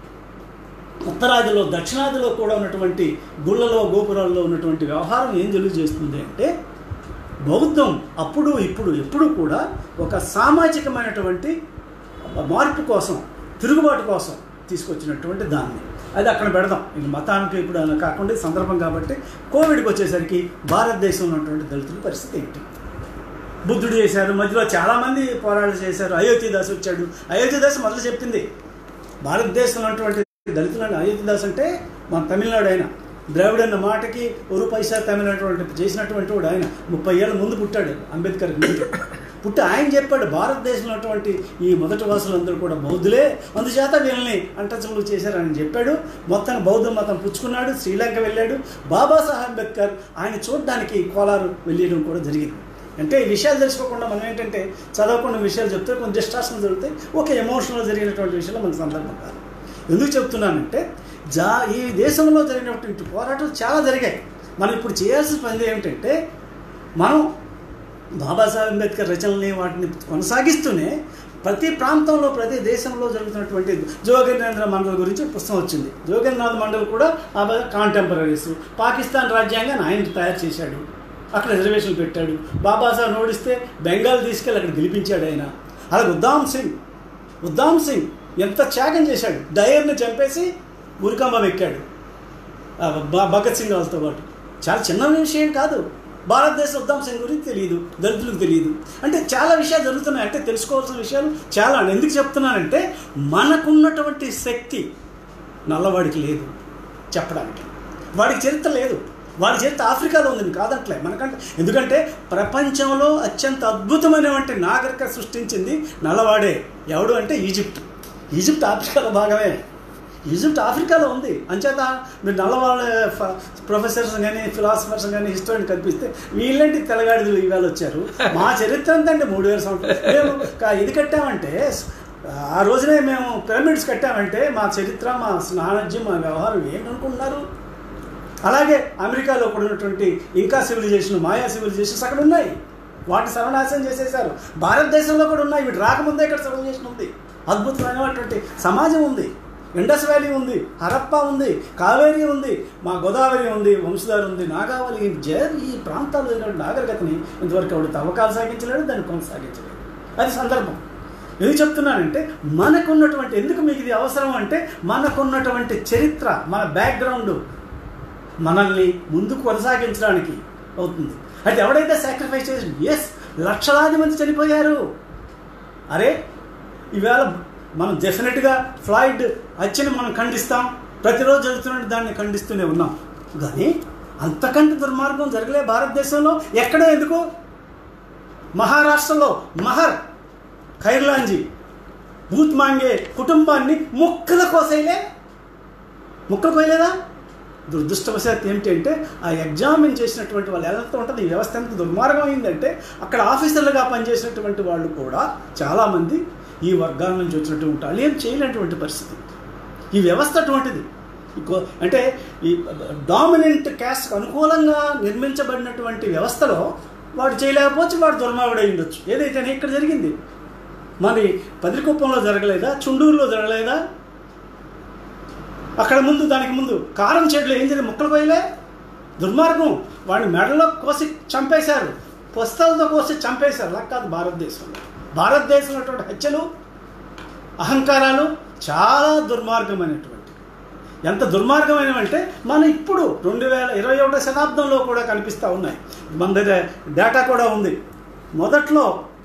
ఉత్తరాదిలో దక్షిణాదిలో కూడా ఉన్నటువంటి గుళ్ళలో గోపురాల్లో ఉన్నటువంటి వ్యవహారం ఏం తెలియజేస్తుంది అంటే బౌద్ధం అప్పుడు ఇప్పుడు ఎప్పుడు కూడా ఒక సామాజికమైనటువంటి మార్పు కోసం, తిరుగుబాటు కోసం తీసుకొచ్చినటువంటి దాన్ని. అది అక్కడ పెడదాం. ఇది మతానికి ఇప్పుడు అలా కాకుండా సందర్భం కాబట్టి కోవిడ్కి వచ్చేసరికి భారతదేశంలో ఉన్నటువంటి దళితుల పరిస్థితి ఏంటి? బుద్ధుడు చేశారు, మధ్యలో చాలామంది పోరాటాలు చేశారు. అయోధ్యదాస్ వచ్చాడు. అయోధ్యదాస్ మొదలు చెప్పింది భారతదేశంలో ఉన్నటువంటి దళితులను. అయోధ్యదాస్ అంటే మన తమిళనాడు ఆయన, ద్రావిడ అన్న మాటకి ఒక పైసా తమిళనటువంటి చేసినటువంటి వాడు ఆయన. 30 ఏళ్ళ ముందు పుట్టాడు అంబేద్కర్ ముందు. పుట్టి ఆయన చెప్పాడు భారతదేశంలో ఉన్నటువంటి ఈ మొదటి వాసులందరూ కూడా బౌద్ధులే, అందుచేత వీళ్ళని అంటచములు చేశారని చెప్పాడు. మొత్తం బౌద్ధ మతం పుచ్చుకున్నాడు. శ్రీలంక వెళ్ళాడు. బాబాసాహెబ్ అంబేద్కర్ ఆయన చూడడానికి కోలారు వెళ్ళడం కూడా జరిగింది. అంటే ఈ విషయాలు తెలుసుకోకుండా మనం ఏంటంటే చదవకుండా విషయాలు చెప్తే కొంచెం డిస్ట్రాక్షన్ జరుగుతాయి. ఓకే, ఎమోషనల్ జరిగినటువంటి విషయాలు మనకు సందర్భం కాదు. ఎందుకు చెప్తున్నానంటే ఈ దేశంలో జరిగినటువంటి పోరాటాలు చాలా జరిగాయి. మనం ఇప్పుడు చేయాల్సిన పని ఏమిటంటే మనం బాబాసాహెబ్ అంబేద్కర్ రచనల్ని వాటిని కొనసాగిస్తూనే ప్రతి ప్రాంతంలో ప్రతి దేశంలో జరుగుతున్నటువంటి జోగినేంద్ర మండల్ గురించి పుస్తకం వచ్చింది. జోగేంద్రనాథ్ మండల్ కూడా కాంటెంపరీస్. పాకిస్తాన్ రాజ్యాంగాన్ని ఆయన తయారు చేశాడు, అక్కడ రిజర్వేషన్లు పెట్టాడు. బాబాసాహెబ్ ఓడిస్తే బెంగాల్ తీసుకెళ్ళి అక్కడ గెలిపించాడు ఆయన. అలాగే ఉద్దాం సింగ్ ఎంత త్యాగం చేశాడు. డయర్ని చంపేసి ఉరికంబం ఎక్కాడు భగత్ సింగ్ వాళ్ళతో పాటు. చాలా చిన్న విషయం కాదు. భారతదేశ ఉద్యమం గురించి తెలియదు, దళితులకు తెలియదు. అంటే చాలా విషయాలు జరుగుతున్నాయి. అంటే తెలుసుకోవాల్సిన విషయాలు చాలా. ఎందుకు చెప్తున్నానంటే మనకున్నటువంటి శక్తి నల్లవాడికి లేదు చెప్పడానికి. వాడికి చరిత్ర లేదు. వాడి చరిత్ర ఆఫ్రికాలో ఉంది కాదంటలే మనకంటే. ఎందుకంటే ప్రపంచంలో అత్యంత అద్భుతమైనటువంటి నాగరికత సృష్టించింది నల్లవాడే. ఎవడు అంటే ఈజిప్ట్. ఈజిప్ట్ ఆఫ్రికాలో భాగమే. ఈజిప్ట్ ఆఫ్రికాలో ఉంది. అంచేత మీరు నల్లవాళ్ళ ప్రొఫెసర్స్ కానీ ఫిలాసఫర్స్ కానీ హిస్టరీని కల్పిస్తే వీళ్ళంటి తెల్లగాడిదులు ఇవాళ వచ్చారు. మా చరిత్ర అంతండి 3000 సంవత్సరాలు. మేము ఇది కట్టామంటే ఆ రోజునే మేము పిరమిడ్స్ కట్టామంటే మా చరిత్ర, మా నాణ్యం, మా వ్యవహారం ఏంటనుకుంటున్నారు? అలాగే అమెరికాలో కూడా ఉన్నటువంటి ఇంకా సివిలైజేషన్, మాయా సివిలైజేషన్స్ అక్కడ ఉన్నాయి. వాటిని సర్వనాశనం చేసేసారు. భారతదేశంలో కూడా ఉన్నాయి. వీటి రాకముందే ఇక్కడ సివిలైజేషన్ ఉంది. అద్భుతమైనటువంటి సమాజం ఉంది. ఇండస్ వ్యాలీ ఉంది, హరప్పా ఉంది, కావేరీ ఉంది, మా గోదావరి ఉంది, వంశధార ఉంది, నాగావళి. ఈ ప్రాంతాల్లో నాగరికతని ఇంతవరకు ఎవరు తవ్వకాలు సాగించలేడు, దాన్ని కొనసాగించలేడు. అది సందర్భం. ఎందుకు చెప్తున్నానంటే మనకున్నటువంటి, ఎందుకు మీకు ఇది అవసరం అంటే మనకున్నటువంటి చరిత్ర, మన బ్యాక్గ్రౌండ్ మనల్ని ముందుకు కొనసాగించడానికి అవుతుంది. అయితే ఎవడైతే సాక్రిఫైస్ చేసి లక్షలాది మంది చనిపోయారు. అరే ఈవేళ మనం డెఫినెట్గా ఫ్లాయిడ్ హత్యని మనం ఖండిస్తాం. ప్రతిరోజు జరుగుతున్న దాన్ని ఖండిస్తూనే ఉన్నాం. కానీ అంతకంటే దుర్మార్గం జరగలే భారతదేశంలో ఎక్కడో. ఎందుకు? మహారాష్ట్రలో మహర్ ఖైర్లాంజీ భూత్ మాంగే కుటుంబాన్ని ముక్కలు కోయలేదా? దురదృష్టవశాత్తు ఏమిటంటే ఆ ఎగ్జామిన్ చేసినటువంటి వాళ్ళు ఎంత ఉంటుంది, ఈ వ్యవస్థ ఎంత దుర్మార్గం అయిందంటే అక్కడ ఆఫీసర్లుగా పనిచేసినటువంటి వాళ్ళు కూడా చాలామంది ఈ వర్గాల నుంచి వచ్చినటువంటి వాళ్ళు ఏం చేయలేనటువంటి పరిస్థితి. ఈ వ్యవస్థ అటువంటిది. అంటే ఈ డామినెంట్ క్యాస్ట్కి అనుకూలంగా నిర్మించబడినటువంటి వ్యవస్థలో వాడు చేయలేకపోవచ్చు, వాడు దుర్మార్గుడై ఉండొచ్చు. ఏదైతేనే ఇక్కడ జరిగింది. మరి పదిరికుప్పంలో జరగలేదా? చుండూరులో జరగలేదా? అక్కడ ముందు, దానికి ముందు కారం చెట్లు ఏం జరిగింది? ముక్కలు కోయలే. దుర్మార్గం. వాడిని మెడలో కోసి చంపేశారు, పుస్తకాలతో కోసి చంపేశారు. అలా కాదు భారతదేశంలో ఉన్నటువంటి హత్యలు, అహంకారాలు చాలా దుర్మార్గమైనటువంటి. ఎంత దుర్మార్గమైనవంటే మనం ఇప్పుడు 2021వ శతాబ్దంలో కూడా కనిపిస్తూ ఉన్నాయి. మన దగ్గర డేటా కూడా ఉంది. మొదట్లో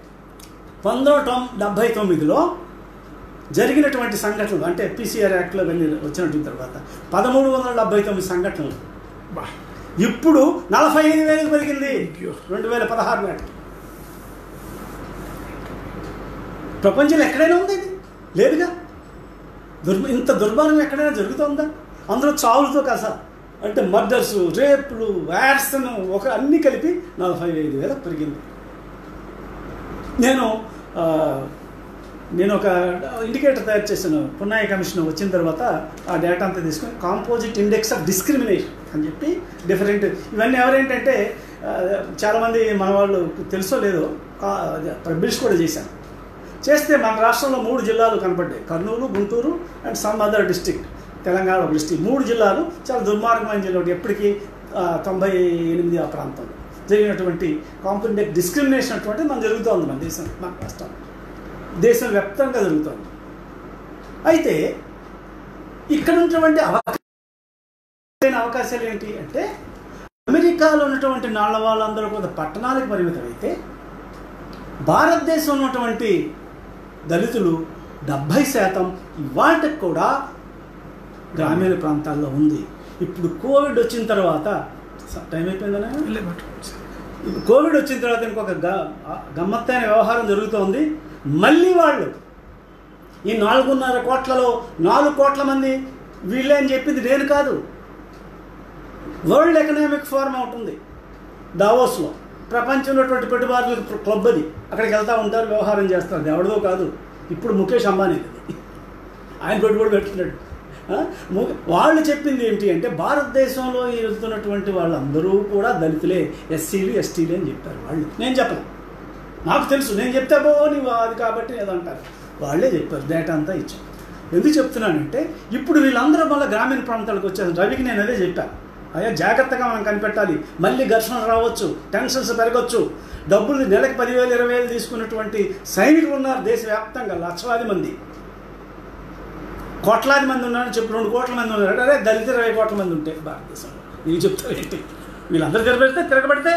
1979లో జరిగినటువంటి సంఘటనలు, అంటే పీసీఆర్ యాక్ట్లో వెళ్ళి వచ్చినటువంటి తర్వాత 1379 సంఘటనలు. ఇప్పుడు 45,000 పెరిగింది 2016 నాటికి. ప్రపంచంలో ఎక్కడైనా ఉంది ఇది? లేదుగా. ఇంత దుర్మార్గం ఎక్కడైనా జరుగుతుందా? అందులో చావులతో కాసా, అంటే మర్డర్స్, రేపులు, యార్సన్ అన్నీ కలిపి 45,000 పెరిగింది. నేను ఒక ఇండికేటర్ తయారు చేశాను. పున్నాయ కమిషన్ వచ్చిన తర్వాత ఆ డేటా అంతా తీసుకొని కాంపోజిట్ ఇండెక్స్ ఆఫ్ డిస్క్రిమినేషన్ అని చెప్పి డిఫరెంట్ ఇవన్నీ ఎవరేంటంటే చాలామంది మన వాళ్ళు తెలుసో లేదో పబ్లిష్ కూడా చేశాను. చేస్తే మన రాష్ట్రంలో 3 జిల్లాలు కనపడ్డాయి. Kurnool, Guntur and some other district. Telangana ఒక డిస్ట్రిక్ట్. 3 జిల్లాలు చాలా దుర్మార్గమైన జిల్లా. ఎప్పటికీ 98 ఆ ప్రాంతంలో జరిగినటువంటి కాంపోజిట్ డిస్క్రిమినేషన్ అటువంటిది మనం జరుగుతోంది. మన దేశం, మన రాష్ట్రంలో, దేశం వ్యాప్తంగా జరుగుతోంది. అయితే ఇక్కడ ఉన్నటువంటి అవకాశాలు ఏంటి అంటే అమెరికాలో ఉన్నటువంటి నాళ్ళ వాళ్ళందరూ కొంత పట్టణాలకు పరిమితం అయితే భారతదేశంలో ఉన్నటువంటి దళితులు 70% ఇవాటికి కూడా గ్రామీణ ప్రాంతాల్లో ఉంది. ఇప్పుడు కోవిడ్ వచ్చిన తర్వాత టైం అయిపోయిందనే కోవిడ్ వచ్చిన తర్వాత ఇంకొక గమ్మత్తైన వ్యవహారం జరుగుతోంది. మళ్ళీ వాళ్ళు ఈ 4.5 కోట్లలో 4 కోట్ల మంది వీళ్ళే అని చెప్పింది నేను కాదు. వరల్డ్ ఎకనామిక్ ఫోరం అవుతుంది దావోస్లో. ప్రపంచంలో ఉన్నటువంటి పెట్టుబడుల క్లబ్ అది. అక్కడికి వెళ్తూ ఉంటారు, వ్యవహారం చేస్తారు. అది ఎవరిదో కాదు, ఇప్పుడు ముఖేష్ అంబానీ ఆయన పెట్టుబడి పెడుతున్నాడు. వాళ్ళు చెప్పింది ఏంటి అంటే భారతదేశంలో వెళ్తున్నటువంటి వాళ్ళందరూ కూడా దళితులే, ఎస్సీలు, ఎస్టీలు అని చెప్పారు వాళ్ళు. నేను చెప్పను, నాకు తెలుసు. నేను చెప్తే నీవు అది కాబట్టి ఏదంటారు. వాళ్ళే చెప్పారు. డేటా అంతా ఇచ్చాను. ఎందుకు చెప్తున్నానంటే ఇప్పుడు వీళ్ళందరూ మళ్ళీ గ్రామీణ ప్రాంతాలకు వచ్చారు. రవికి నేను అదే చెప్పాను, అయ్యా జాగ్రత్తగా మనం కనిపెట్టాలి. మళ్ళీ ఘర్షణలు రావచ్చు, టెన్షన్స్ పెరగచ్చు. డబ్బులు నెలకు 10,000, 20,000 తీసుకున్నటువంటి సైనికులు ఉన్నారు దేశవ్యాప్తంగా. లక్షలాది మంది, కోట్లాది మంది ఉన్నారని చెప్పి 2 కోట్ల మంది ఉన్నారు. అదే దళిత 20 కోట్ల మంది ఉంటే భారతదేశంలో నీకు చెప్తారు ఏంటి? వీళ్ళందరూ తిరగబడితే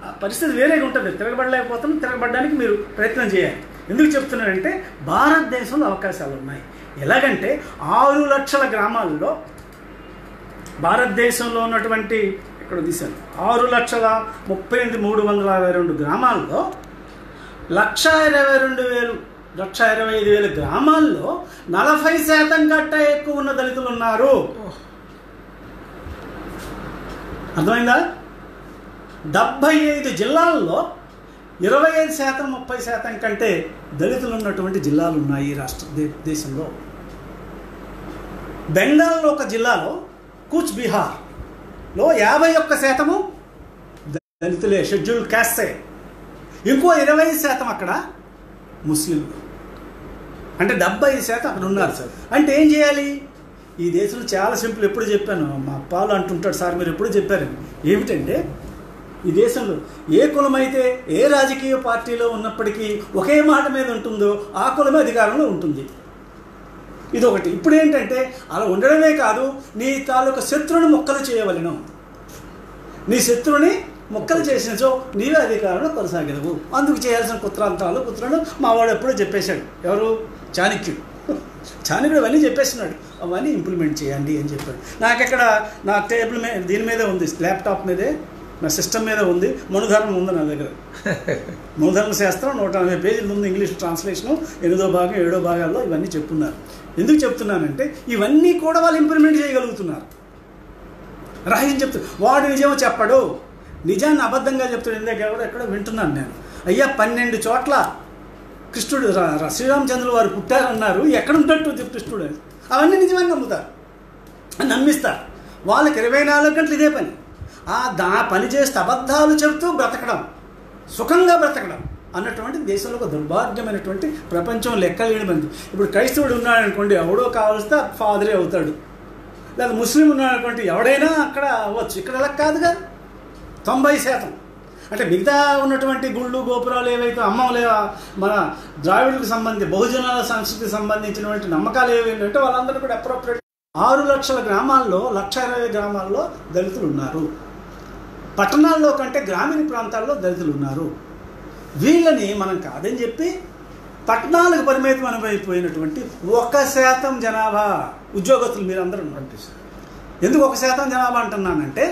పరిస్థితి వేరేగా ఉంటుంది. తిరగబడలేకపోతాం, తిరగబడడానికి మీరు ప్రయత్నం చేయాలి. ఎందుకు చెప్తున్నానంటే భారతదేశంలో అవకాశాలు ఉన్నాయి. ఎలాగంటే 6 లక్షల గ్రామాల్లో భారతదేశంలో ఉన్నటువంటి ఇక్కడ తీశాను 6,38,362 గ్రామాల్లో 1,22,000 గ్రామాల్లో 40% కంటే ఎక్కువ ఉన్న దళితులు ఉన్నారు. అర్థమైందా? 75 జిల్లాల్లో 25%, 30% కంటే దళితులు ఉన్నటువంటి జిల్లాలు ఉన్నాయి ఈ దేశంలో. బెంగాల్లో ఒక జిల్లాలో కూచ్ బీహార్లో 51% దళితులే, షెడ్యూల్ క్యాస్టే. ఇంకో 20% అక్కడ ముస్లింలు. అంటే 75% అక్కడ ఉన్నారు సార్. అంటే ఏం చేయాలి? ఈ దేశంలో చాలా సింపుల్. ఎప్పుడు చెప్పాను, మా అప్పాలు అంటుంటాడు, సార్ మీరు ఎప్పుడు చెప్పారు ఏమిటంటే, ఈ దేశంలో ఏ కులమైతే ఏ రాజకీయ పార్టీలో ఉన్నప్పటికీ ఒకే మాట మీద ఉంటుందో ఆ కులమే అధికారంలో ఉంటుంది. ఇదొకటి. ఇప్పుడు ఏంటంటే అలా ఉండడమే కాదు, నీ తాలూకు శత్రువుని మొక్కలు చేయవలను. నీ శత్రువుని మొక్కలు చేసినచో నీవే అధికారంలో కొనసాగలవు. అందుకు చేయాల్సిన కుట్రను మా వాడు ఎప్పుడో చెప్పేశాడు. ఎవరు? చాణక్యుడు అవన్నీ చెప్పేస్తున్నాడు. అవన్నీ ఇంప్లిమెంట్ చేయండి అని చెప్పాడు. నాకెక్కడ నా టేబుల్ మీద దీని మీదే ఉంది, ల్యాప్టాప్ మీదే, నా సిస్టమ్ మీద ఉంది. మనుధర్మం ఉంది నా దగ్గర. మనుధర్మ శాస్త్రం 180 పేజీలు ఉంది, ఇంగ్లీష్ ట్రాన్స్లేషను 8వ భాగం 7వ భాగాల్లో ఇవన్నీ చెప్తున్నారు. ఎందుకు చెప్తున్నానంటే ఇవన్నీ కూడా వాళ్ళు ఇంప్లిమెంట్ చేయగలుగుతున్నారు. రహస్యం చెప్తారు. వాడు నిజమో చెప్పడు, నిజాన్ని అబద్ధంగా చెప్తాడు. ఇందాక ఎక్కడో వింటున్నాను నేను. అయ్యా 12 చోట్ల కృష్ణుడు శ్రీరామచంద్రులు వారు పుట్టారన్నారు, ఎక్కడ ఉన్నట్టు కృష్ణుడు అని. అవన్నీ నిజమని నమ్ముతారు, నమ్మిస్తారు. వాళ్ళకి 24 గంటలు ఇదే పని. ఆ పని చేస్తే అబద్ధాలు చెబుతూ బ్రతకడం, సుఖంగా బ్రతకడం అన్నటువంటి దేశంలో ఒక దుర్భాగ్యమైనటువంటి ప్రపంచం లెక్కలేని మంది. ఇప్పుడు క్రైస్తవుడు ఉన్నాడనుకోండి, ఎవడో కావలిస్తే ఫాదరే అవుతాడు. లేదా ముస్లిం ఉన్నాడనుకోండి, ఎవడైనా అక్కడ అవ్వచ్చు. ఇక్కడ అలా కాదుగా. 90%. అంటే మిగతా ఉన్నటువంటి గుళ్ళు గోపురాలు ఏవైతే మన ద్రావిడులకు సంబంధించి బహుజనాల సంస్కృతికి సంబంధించినటువంటి నమ్మకాలు ఏవేంటంటే వాళ్ళందరూ కూడా అప్రోప్రియేట్. 6 లక్షల గ్రామాల్లో 1,20,000 గ్రామాల్లో దళితులు ఉన్నారు. పట్టణాల్లో కంటే గ్రామీణ ప్రాంతాల్లో దళితులు ఉన్నారు. వీళ్ళని మనం కాదని చెప్పి పట్టణాలకు పరిమితం అయిపోయినటువంటి 1% జనాభా ఉద్యోగస్తులు మీరందరూ అనిపిస్తారు. ఎందుకు 1% జనాభా అంటున్నానంటే,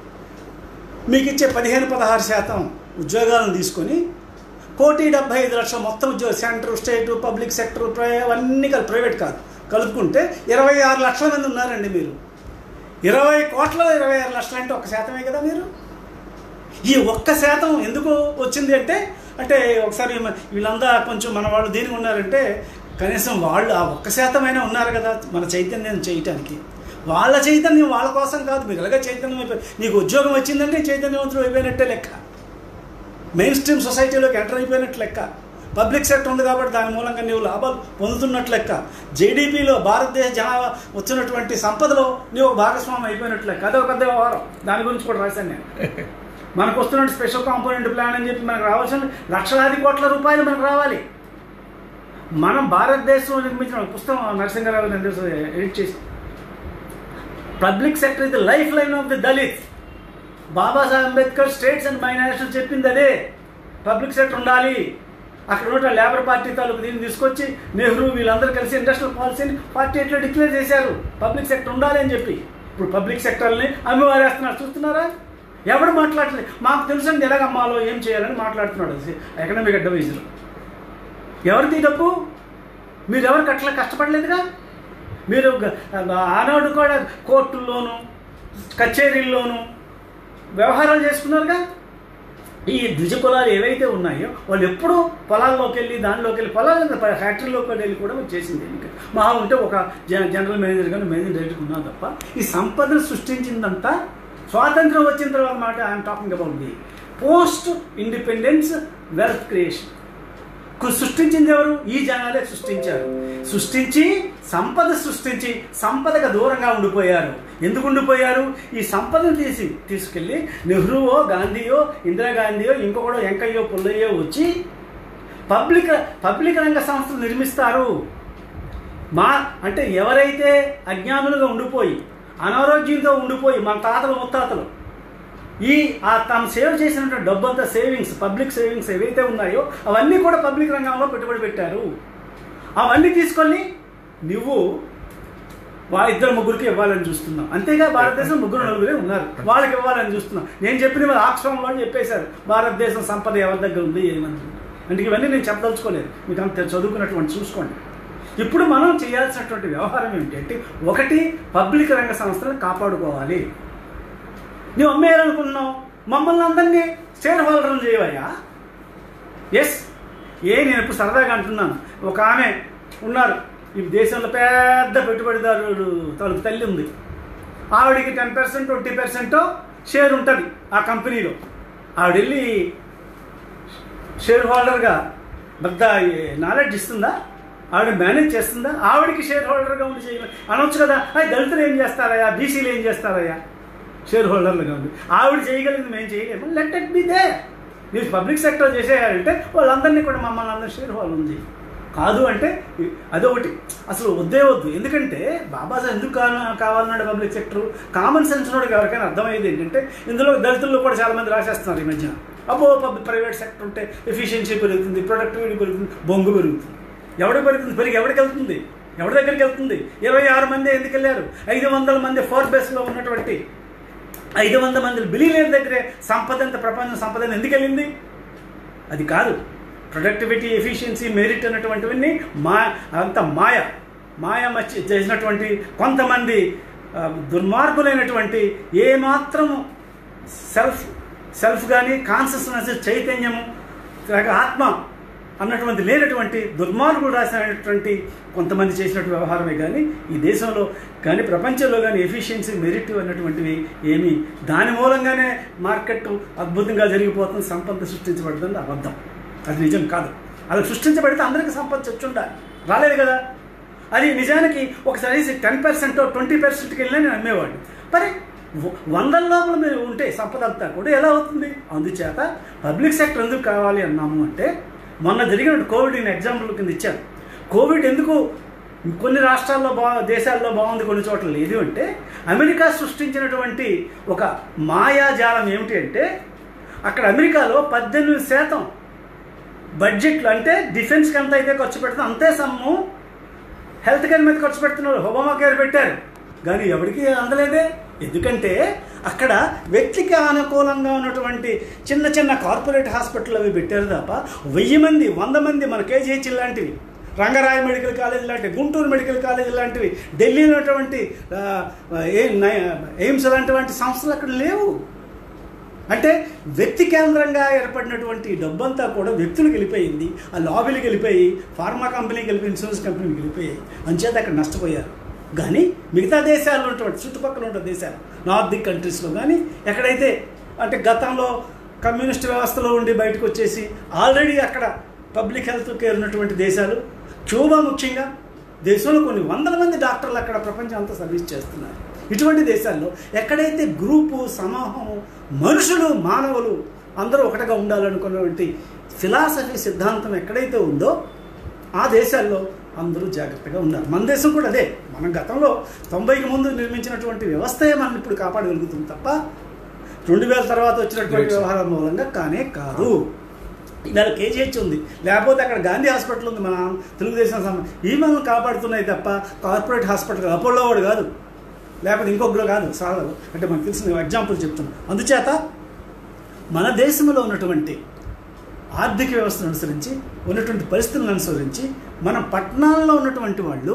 మీకు ఇచ్చే 15-16% ఉద్యోగాలను తీసుకొని 1,75,00,000 మొత్తం ఉద్యోగం, సెంటర్, స్టేటు, పబ్లిక్ సెక్టర్, అవన్నీ ప్రైవేట్ కాదు, కలుపుకుంటే 26 లక్షల మంది ఉన్నారండి. మీరు 20 కోట్ల 26 లక్షలు అంటే 1% కదా. మీరు ఈ 1% ఎందుకు వచ్చింది అంటే ఒకసారి వీళ్ళంతా కొంచెం మన వాళ్ళు దేనికి ఉన్నారంటే, కనీసం వాళ్ళు ఆ 1% ఉన్నారు కదా మన చైతన్యం చేయటానికి. వాళ్ళ చైతన్యం వాళ్ళ కోసం కాదు, మీరు ఎలాగ చైతన్యం అయిపోయి నీకు ఉద్యోగం వచ్చిందంటే చైతన్యవంతులు అయిపోయినట్టే లెక్క. మెయిన్ స్ట్రీమ్ సొసైటీలోకి ఎంటర్ అయిపోయినట్టు లెక్క. పబ్లిక్ సెక్టర్ ఉంది కాబట్టి దాని మూలంగా నీవు లాభాలు పొందుతున్నట్లు లెక్క. జీడిపిలో భారతదేశ జనాభా వచ్చినటువంటి సంపదలో నీవు భాగస్వామి అయిపోయినట్లు లెక్క. అదే ఒక పెద్ద వ్యవహారం. దాని గురించి కూడా రాశాను నేను. మనకు వస్తున్న స్పెషల్ కాంపోనెంట్ ప్లాన్ అని చెప్పి మనకు రావాల్సిన లక్షలాది కోట్ల రూపాయలు మనకు రావాలి. మనం భారతదేశంలో నిర్మించిన పుస్తకం నరసింహరావు ఎడిట్ చేసి, public sector is the lifeline of the Dalit. Babasaheb Ambedkar states and minorities చెప్పింది అదే. పబ్లిక్ సెక్టర్ ఉండాలి. అక్కడ ఉన్న లేబర్ పార్టీ తాలూకు దీన్ని తీసుకొచ్చి నెహ్రూ వీళ్ళందరూ కలిసి ఇండస్ట్రియల్ పాలసీని పార్టీ ఎట్లా డిక్లేర్ చేశారు, పబ్లిక్ సెక్టర్ ఉండాలి అని చెప్పి. ఇప్పుడు పబ్లిక్ సెక్టర్ని అమ్మివారేస్తున్నారు, చూస్తున్నారా? ఎవరు మాట్లాడలేదు. మాకు తెలుసండి ఎలాగ అమ్మాలో ఏం చేయాలని మాట్లాడుతున్నాడు ఎకనామిక్ అడ్వైజర్. ఎవరిది డబ్బు? మీరు ఎవరికి అట్లా కష్టపడలేదుగా. మీరు ఆనాడు కూడా కోర్టుల్లోనూ కచేరీల్లోనూ వ్యవహారాలు చేసుకున్నారుగా. ఈ ద్విజ కులాలు ఏవైతే ఉన్నాయో వాళ్ళు ఎప్పుడూ పొలాల్లోకి వెళ్ళి పొలాల ఫ్యాక్టరీలోకి వెళ్ళి కూడా చేసింది. మహా ఉంటే ఒక జనరల్ మేనేజర్ కానీ మేనేజింగ్ డైరెక్టర్ ఉన్నా తప్ప ఈ సంపదను సృష్టించిందంతా స్వాతంత్రం వచ్చిన తర్వాత మాట. I'm talking about the post independence wealth creation. సృష్టించింది ఎవరు? ఈ జనాలే సృష్టించారు. సృష్టించి సంపదకు దూరంగా ఉండిపోయారు. ఎందుకు ఉండిపోయారు? ఈ సంపదను తీసుకెళ్ళి నెహ్రూవో గాంధీయో ఇందిరాగాంధీయో ఇంకొకడో వెంకయ్యో పుల్లయ్యో వచ్చి పబ్లిక్ రంగ సంస్థలు నిర్మిస్తారు. అంటే ఎవరైతే అజ్ఞానులుగా ఉండిపోయి అనారోగ్యంతో ఉండిపోయి మన తాతలు ముత్తాతలు తాము సేవ్ చేసినటువంటి డబ్బు అంతా సేవింగ్స్, పబ్లిక్ సేవింగ్స్ ఏవైతే ఉన్నాయో అవన్నీ కూడా పబ్లిక్ రంగంలో పెట్టుబడి పెట్టారు. అవన్నీ తీసుకొని నువ్వు ఇద్దరు ముగ్గురికి ఇవ్వాలని చూస్తున్నాం. అంతేగా భారతదేశం ముగ్గురు నలుగురే ఉన్నారు, వాళ్ళకి ఇవ్వాలని చూస్తున్నాం. నేను చెప్పిన ఆక్స్ఫామ్లో చెప్పేశారు భారతదేశం సంపద ఎవరి దగ్గర ఉంది ఏమంది. అంటే ఇవన్నీ నేను చెప్పదలుచుకోలేదు, మీకు అంత చదువుకున్నటువంటి చూసుకోండి. ఇప్పుడు మనం చేయాల్సినటువంటి వ్యవహారం ఏంటంటే, ఒకటి పబ్లిక్ రంగ సంస్థలను కాపాడుకోవాలి. నువ్వు అమ్మేయాలనుకున్నావు, మమ్మల్ని అందరినీ షేర్ హోల్డర్లు చేయవయ్యా. ఎస్, నేను ఇప్పుడు సరదాగా అంటున్నాను. ఒక ఆమె ఉన్నారు, ఈ దేశంలో పెద్ద పెట్టుబడిదారుడు తనకు తల్లి ఉంది. ఆవిడికి 10% 20% షేర్ ఉంటుంది ఆ కంపెనీలో. ఆవిడ వెళ్ళి షేర్ హోల్డర్గా పెద్ద నాలెడ్జ్ ఇస్తుందా? ఆవిడ మేనేజ్ చేస్తుందా? ఆవిడికి షేర్ హోల్డర్గా ఉండి చేయాలి అనొచ్చు కదా. దళితులు ఏం చేస్తారయ్యా, బీసీలు ఏం చేస్తారయ్యా షేర్ హోల్డర్లుగా ఉంది. ఆవిడ చేయగలిగింది మేము చేయలేము. Let it be they. మీరు పబ్లిక్ సెక్టర్ చేసేయాలంటే వాళ్ళందరినీ కూడా మమ్మల్ని అందరూ షేర్ హోల్డర్ ఉంది కాదు అంటే అదొకటి అసలు వద్దే వద్దు. ఎందుకంటే బాబాసాహెబ్ ఎందుకు కావాలన్నాడు పబ్లిక్ సెక్టర్? కామన్ సెన్స్ నోడికి ఎవరికైనా అర్థమయ్యేది ఏంటంటే, ఇందులో దళితుల్లో కూడా చాలామంది రాసేస్తున్నారు ఈ మధ్యన. ప్రైవేట్ సెక్టర్ ఉంటే ఎఫిషియన్సీ పెరుగుతుంది, ప్రొడక్టివిటీ పెరుగుతుంది, బొంగు పెరుగుతుంది. ఎవరికి పెరుగుతుంది? ఎవరికి వెళ్తుంది? ఎవరి దగ్గరికి వెళ్తుంది? 26 మంది ఎందుకు వెళ్ళారు? 500 మంది ఫోర్బ్స్లో ఉన్నటువంటి 500 మంది బిలియనీర్ దగ్గరే సంపద అంత, ప్రపంచ సంపద ఎందుకు వెళ్ళింది? అది కాదు. ప్రొడక్టివిటీ, ఎఫిషియన్సీ, మెరిట్ అన్నటువంటివన్నీ అంత మాయ చేసినటువంటి కొంతమంది దుర్మార్గులైనటువంటి, ఏమాత్రము సెల్ఫ్ కానీ కాన్షియస్నెస్, చైతన్యము, ఆత్మ అన్నటువంటి లేనటువంటి దుర్మార్గులు రాసినటువంటి కొంతమంది చేసినటువంటి వ్యవహారమే కానీ ఈ దేశంలో కానీ ప్రపంచంలో కానీ ఎఫిషియన్సీ, మెరిట్ అన్నటువంటివి ఏమీ, దాని మూలంగానే మార్కెట్ అద్భుతంగా జరిగిపోతుంది, సంపద సృష్టించబడుతుంది. అబద్ధం, అది నిజం కాదు. అది సృష్టించబడితే అందరికీ సంపద వచ్చి ఉండాలి, రాలేదు కదా. అది నిజానికి ఒకసారి 10% 20%కి వెళ్ళినా నేను అమ్మేవాడిని. మరి 100 లోపల మీరు ఉంటే సంపద అంతా కూడా ఎలా అవుతుంది? అందుచేత పబ్లిక్ సెక్టర్ ఎందుకు కావాలి అన్నాము అంటే, మొన్న జరిగిన కోవిడ్ ఎగ్జాంపుల్ కింద ఇచ్చారు. కోవిడ్ ఎందుకు కొన్ని రాష్ట్రాల్లో దేశాల్లో బాగుంది, కొన్ని చోట్ల లేదు అంటే, అమెరికా సృష్టించినటువంటి ఒక మాయాజాలం ఏమిటి అంటే, అక్కడ అమెరికాలో 18% బడ్జెట్లు, అంటే డిఫెన్స్కి ఎంత అయితే ఖర్చు పెడుతుందో అంతే సమ్ము హెల్త్ కేర్ మీద ఖర్చు పెడుతున్నారు. ఒబామా కేర్ పెట్టారు కానీ ఎవరికి అందలేదే. ఎందుకంటే అక్కడ వ్యక్తికి అనుకూలంగా ఉన్నటువంటి చిన్న చిన్న కార్పొరేట్ హాస్పిటల్ అవి పెట్టారు తప్ప 1000 మంది 100 మంది మన కేజీహెచ్ లాంటివి, రంగరాయ మెడికల్ కాలేజ్ లాంటివి, గుంటూరు మెడికల్ కాలేజ్ లాంటివి, ఢిల్లీలో ఉన్నటువంటి ఎయిమ్స్ లాంటివంటి సంస్థలు అక్కడ లేవు. అంటే వ్యక్తి కేంద్రంగా ఏర్పడినటువంటి డబ్బంతా కూడా వ్యక్తులకు వెళ్ళిపోయింది, ఆ లాబీలకు వెళ్ళిపోయి, ఫార్మా కంపెనీకి వెళ్ళిపోయి, ఇన్సూరెన్స్ కంపెనీకి వెళ్ళిపోయాయి. అంచేత అక్కడ నష్టపోయారు. కానీ మిగతా దేశాల్లో ఉన్నటువంటి చుట్టుపక్కల ఉన్న దేశాలు, నార్దిక్ కంట్రీస్లో కానీ ఎక్కడైతే అంటే గతంలో కమ్యూనిస్ట్ వ్యవస్థలో ఉండి బయటకు వచ్చేసి ఆల్రెడీ అక్కడ పబ్లిక్ హెల్త్ కేర్ ఉన్నటువంటి దేశాలు, క్యూబా ముఖ్యంగా, దేశంలో కొన్ని 100 మంది డాక్టర్లు అక్కడ ప్రపంచం అంతా సర్వీస్ చేస్తున్నారు. ఇటువంటి దేశాల్లో ఎక్కడైతే గ్రూపు, సమూహము, మనుషులు, మానవులు అందరూ ఒకటిగా ఉండాలనుకున్నటువంటి ఫిలాసఫీ సిద్ధాంతం ఎక్కడైతే ఉందో ఆ దేశాల్లో అందరూ జాగ్రత్తగా ఉన్నారు. మన దేశం కూడా అదే. మనం గతంలో 90కి ముందు నిర్మించినటువంటి వ్యవస్థే మనం ఇప్పుడు కాపాడగలుగుతుంది తప్ప 2000 తర్వాత వచ్చినటువంటి వ్యవహారం మూలంగా కానే కాదు. ఇవాళ కేజీహెచ్ ఉంది, లేకపోతే అక్కడ గాంధీ హాస్పిటల్ ఉంది, మన తెలుగుదేశం ఈ మనల్ని కాపాడుతున్నాయి తప్ప కార్పొరేట్ హాస్పిటల్ అపోలో వాడు కాదు, లేకపోతే ఇంకొకరు కాదు. సార్ అంటే మనకు తెలిసిన ఎగ్జాంపుల్ చెప్తున్నాం. అందుచేత మన దేశంలో ఉన్నటువంటి ఆర్థిక వ్యవస్థను అనుసరించి, ఉన్నటువంటి పరిస్థితులను అనుసరించి, మన పట్టణాల్లో ఉన్నటువంటి వాళ్ళు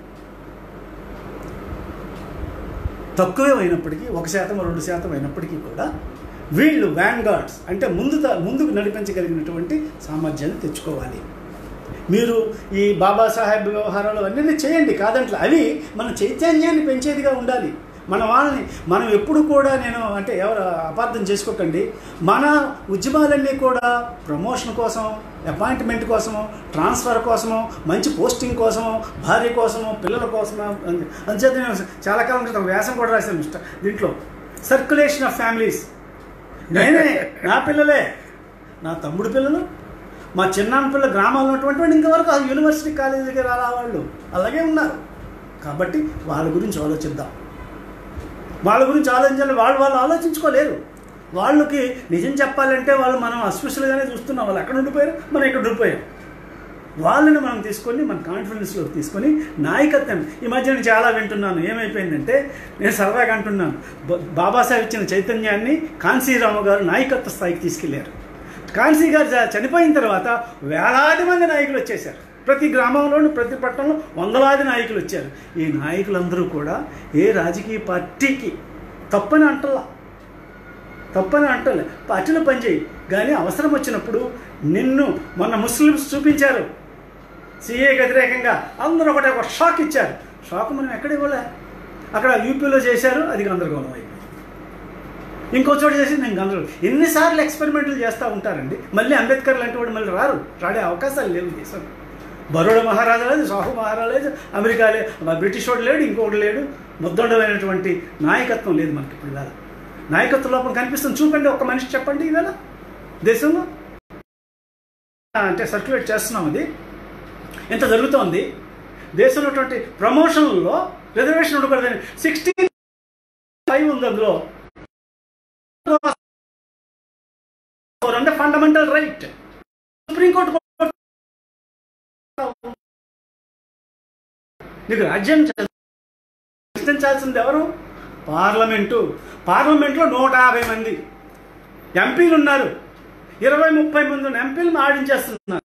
తక్కువే అయినప్పటికీ 1% 2% అయినప్పటికీ కూడా వీళ్ళు వ్యాన్గార్డ్స్, అంటే ముందుకు నడిపించగలిగినటువంటి సామర్థ్యాన్ని తెచ్చుకోవాలి. మీరు ఈ బాబాసాహెబ్ వ్యవహారాలు అన్నీ చేయండి కాదంట్లో, అవి మన చైతన్యాన్ని పెంచేదిగా ఉండాలి. మన వాళ్ళని మనం ఎప్పుడు కూడా, నేను అంటే ఎవరు అపార్థం చేసుకోకండి, మన ఉద్యమాలన్నీ కూడా ప్రమోషన్ కోసం, అపాయింట్మెంట్ కోసమో, ట్రాన్స్ఫర్ కోసమో, మంచి పోస్టింగ్ కోసమో, భార్య కోసమో, పిల్లల కోసమో. అంచేత నేను చాలా కాలం క్రితం వ్యాసం కూడా రాశాను దీంట్లో, సర్క్యులేషన్ ఆఫ్ ఫ్యామిలీస్. నేనే, నా పిల్లలే, నా తమ్ముడు పిల్లలు, మా చిన్నాన్న పిల్లలు గ్రామాల్లో ఉన్నటువంటి ఇంతవరకు ఆ యూనివర్సిటీ కాలేజీకి రాలా వాళ్ళు అలాగే ఉన్నారు. కాబట్టి వాళ్ళ గురించి ఆలోచిద్దాం. వాళ్ళ గురించి ఆలోచించాలి. వాళ్ళు ఆలోచించుకోలేరు. వాళ్ళకి నిజం చెప్పాలంటే వాళ్ళు మనం అస్పృశ్యులుగానే చూస్తున్నాం. వాళ్ళు అక్కడ ఉండిపోయారు, మనం ఇక్కడ ఉండిపోయాం. వాళ్ళని మనం తీసుకొని మన కాన్ఫిడెన్స్లోకి తీసుకొని నాయకత్వం. ఈ మధ్య నేను చాలా వింటున్నాను, ఏమైపోయిందంటే నేను సరదాగా అంటున్నాను, బాబాసాహెబ్ ఇచ్చిన చైతన్యాన్ని కాన్సీరాము గారు నాయకత్వ స్థాయికి తీసుకెళ్లారు. కాన్సీ గారు చనిపోయిన తర్వాత వేలాది మంది నాయకులు వచ్చేసారు. ప్రతి గ్రామంలోనూ ప్రతి పట్టణంలో వందలాది నాయకులు వచ్చారు. ఈ నాయకులందరూ కూడా ఏ రాజకీయ పార్టీకి తప్పని అంటలే, పార్టీలో పనిచేయి. కానీ అవసరం వచ్చినప్పుడు నిన్ను మొన్న ముస్లిమ్స్ చూపించారు సిఏకి వ్యతిరేకంగా, అందరూ ఒక షాక్ ఇచ్చారు. షాక్ మనం ఎక్కడ ఇవ్వలే, అక్కడ యూపీలో చేశారు, అది గందరగోళం అయిపోయింది. ఇంకో చోట చేసి నేను గందరగోళం. ఎన్నిసార్లు ఎక్స్పెరిమెంట్లు చేస్తూ ఉంటారండి. మళ్ళీ అంబేద్కర్ లాంటి వాడు మళ్ళీ రాడే అవకాశాలు లేవు దేశం. బరోడా మహారాజా లేదు, సాహు మహారాజా లేదు, అమెరికా లేదు, బ్రిటిష్ వాడు లేడు, ఇంకోటి లేడు. ముద్దండమైనటువంటి నాయకత్వం లేదు మనకి ఇప్పుడు. ఇవాళ నాయకత్వ లోపం కనిపిస్తుంది. చూపండి, ఒక్క మనిషి చెప్పండి ఇవాళ దేశంలో. అంటే సర్క్యులేట్ చేస్తున్నాం, అది ఎంత జరుగుతోంది. దేశంలో ఉన్నటువంటి ప్రమోషన్లలో రిజర్వేషన్ ఉండకూడదని 16 ఉంది. అందులో అంటే ఫండమెంటల్ రైట్. సుప్రీంకోర్టు నీకు రాజ్యం ప్రశ్నించాల్సింది ఎవరు? పార్లమెంట్లో 150 మంది ఎంపీలు ఉన్నారు. 20-30 మంది ఉన్న ఎంపీలు ఆడించేస్తున్నారు.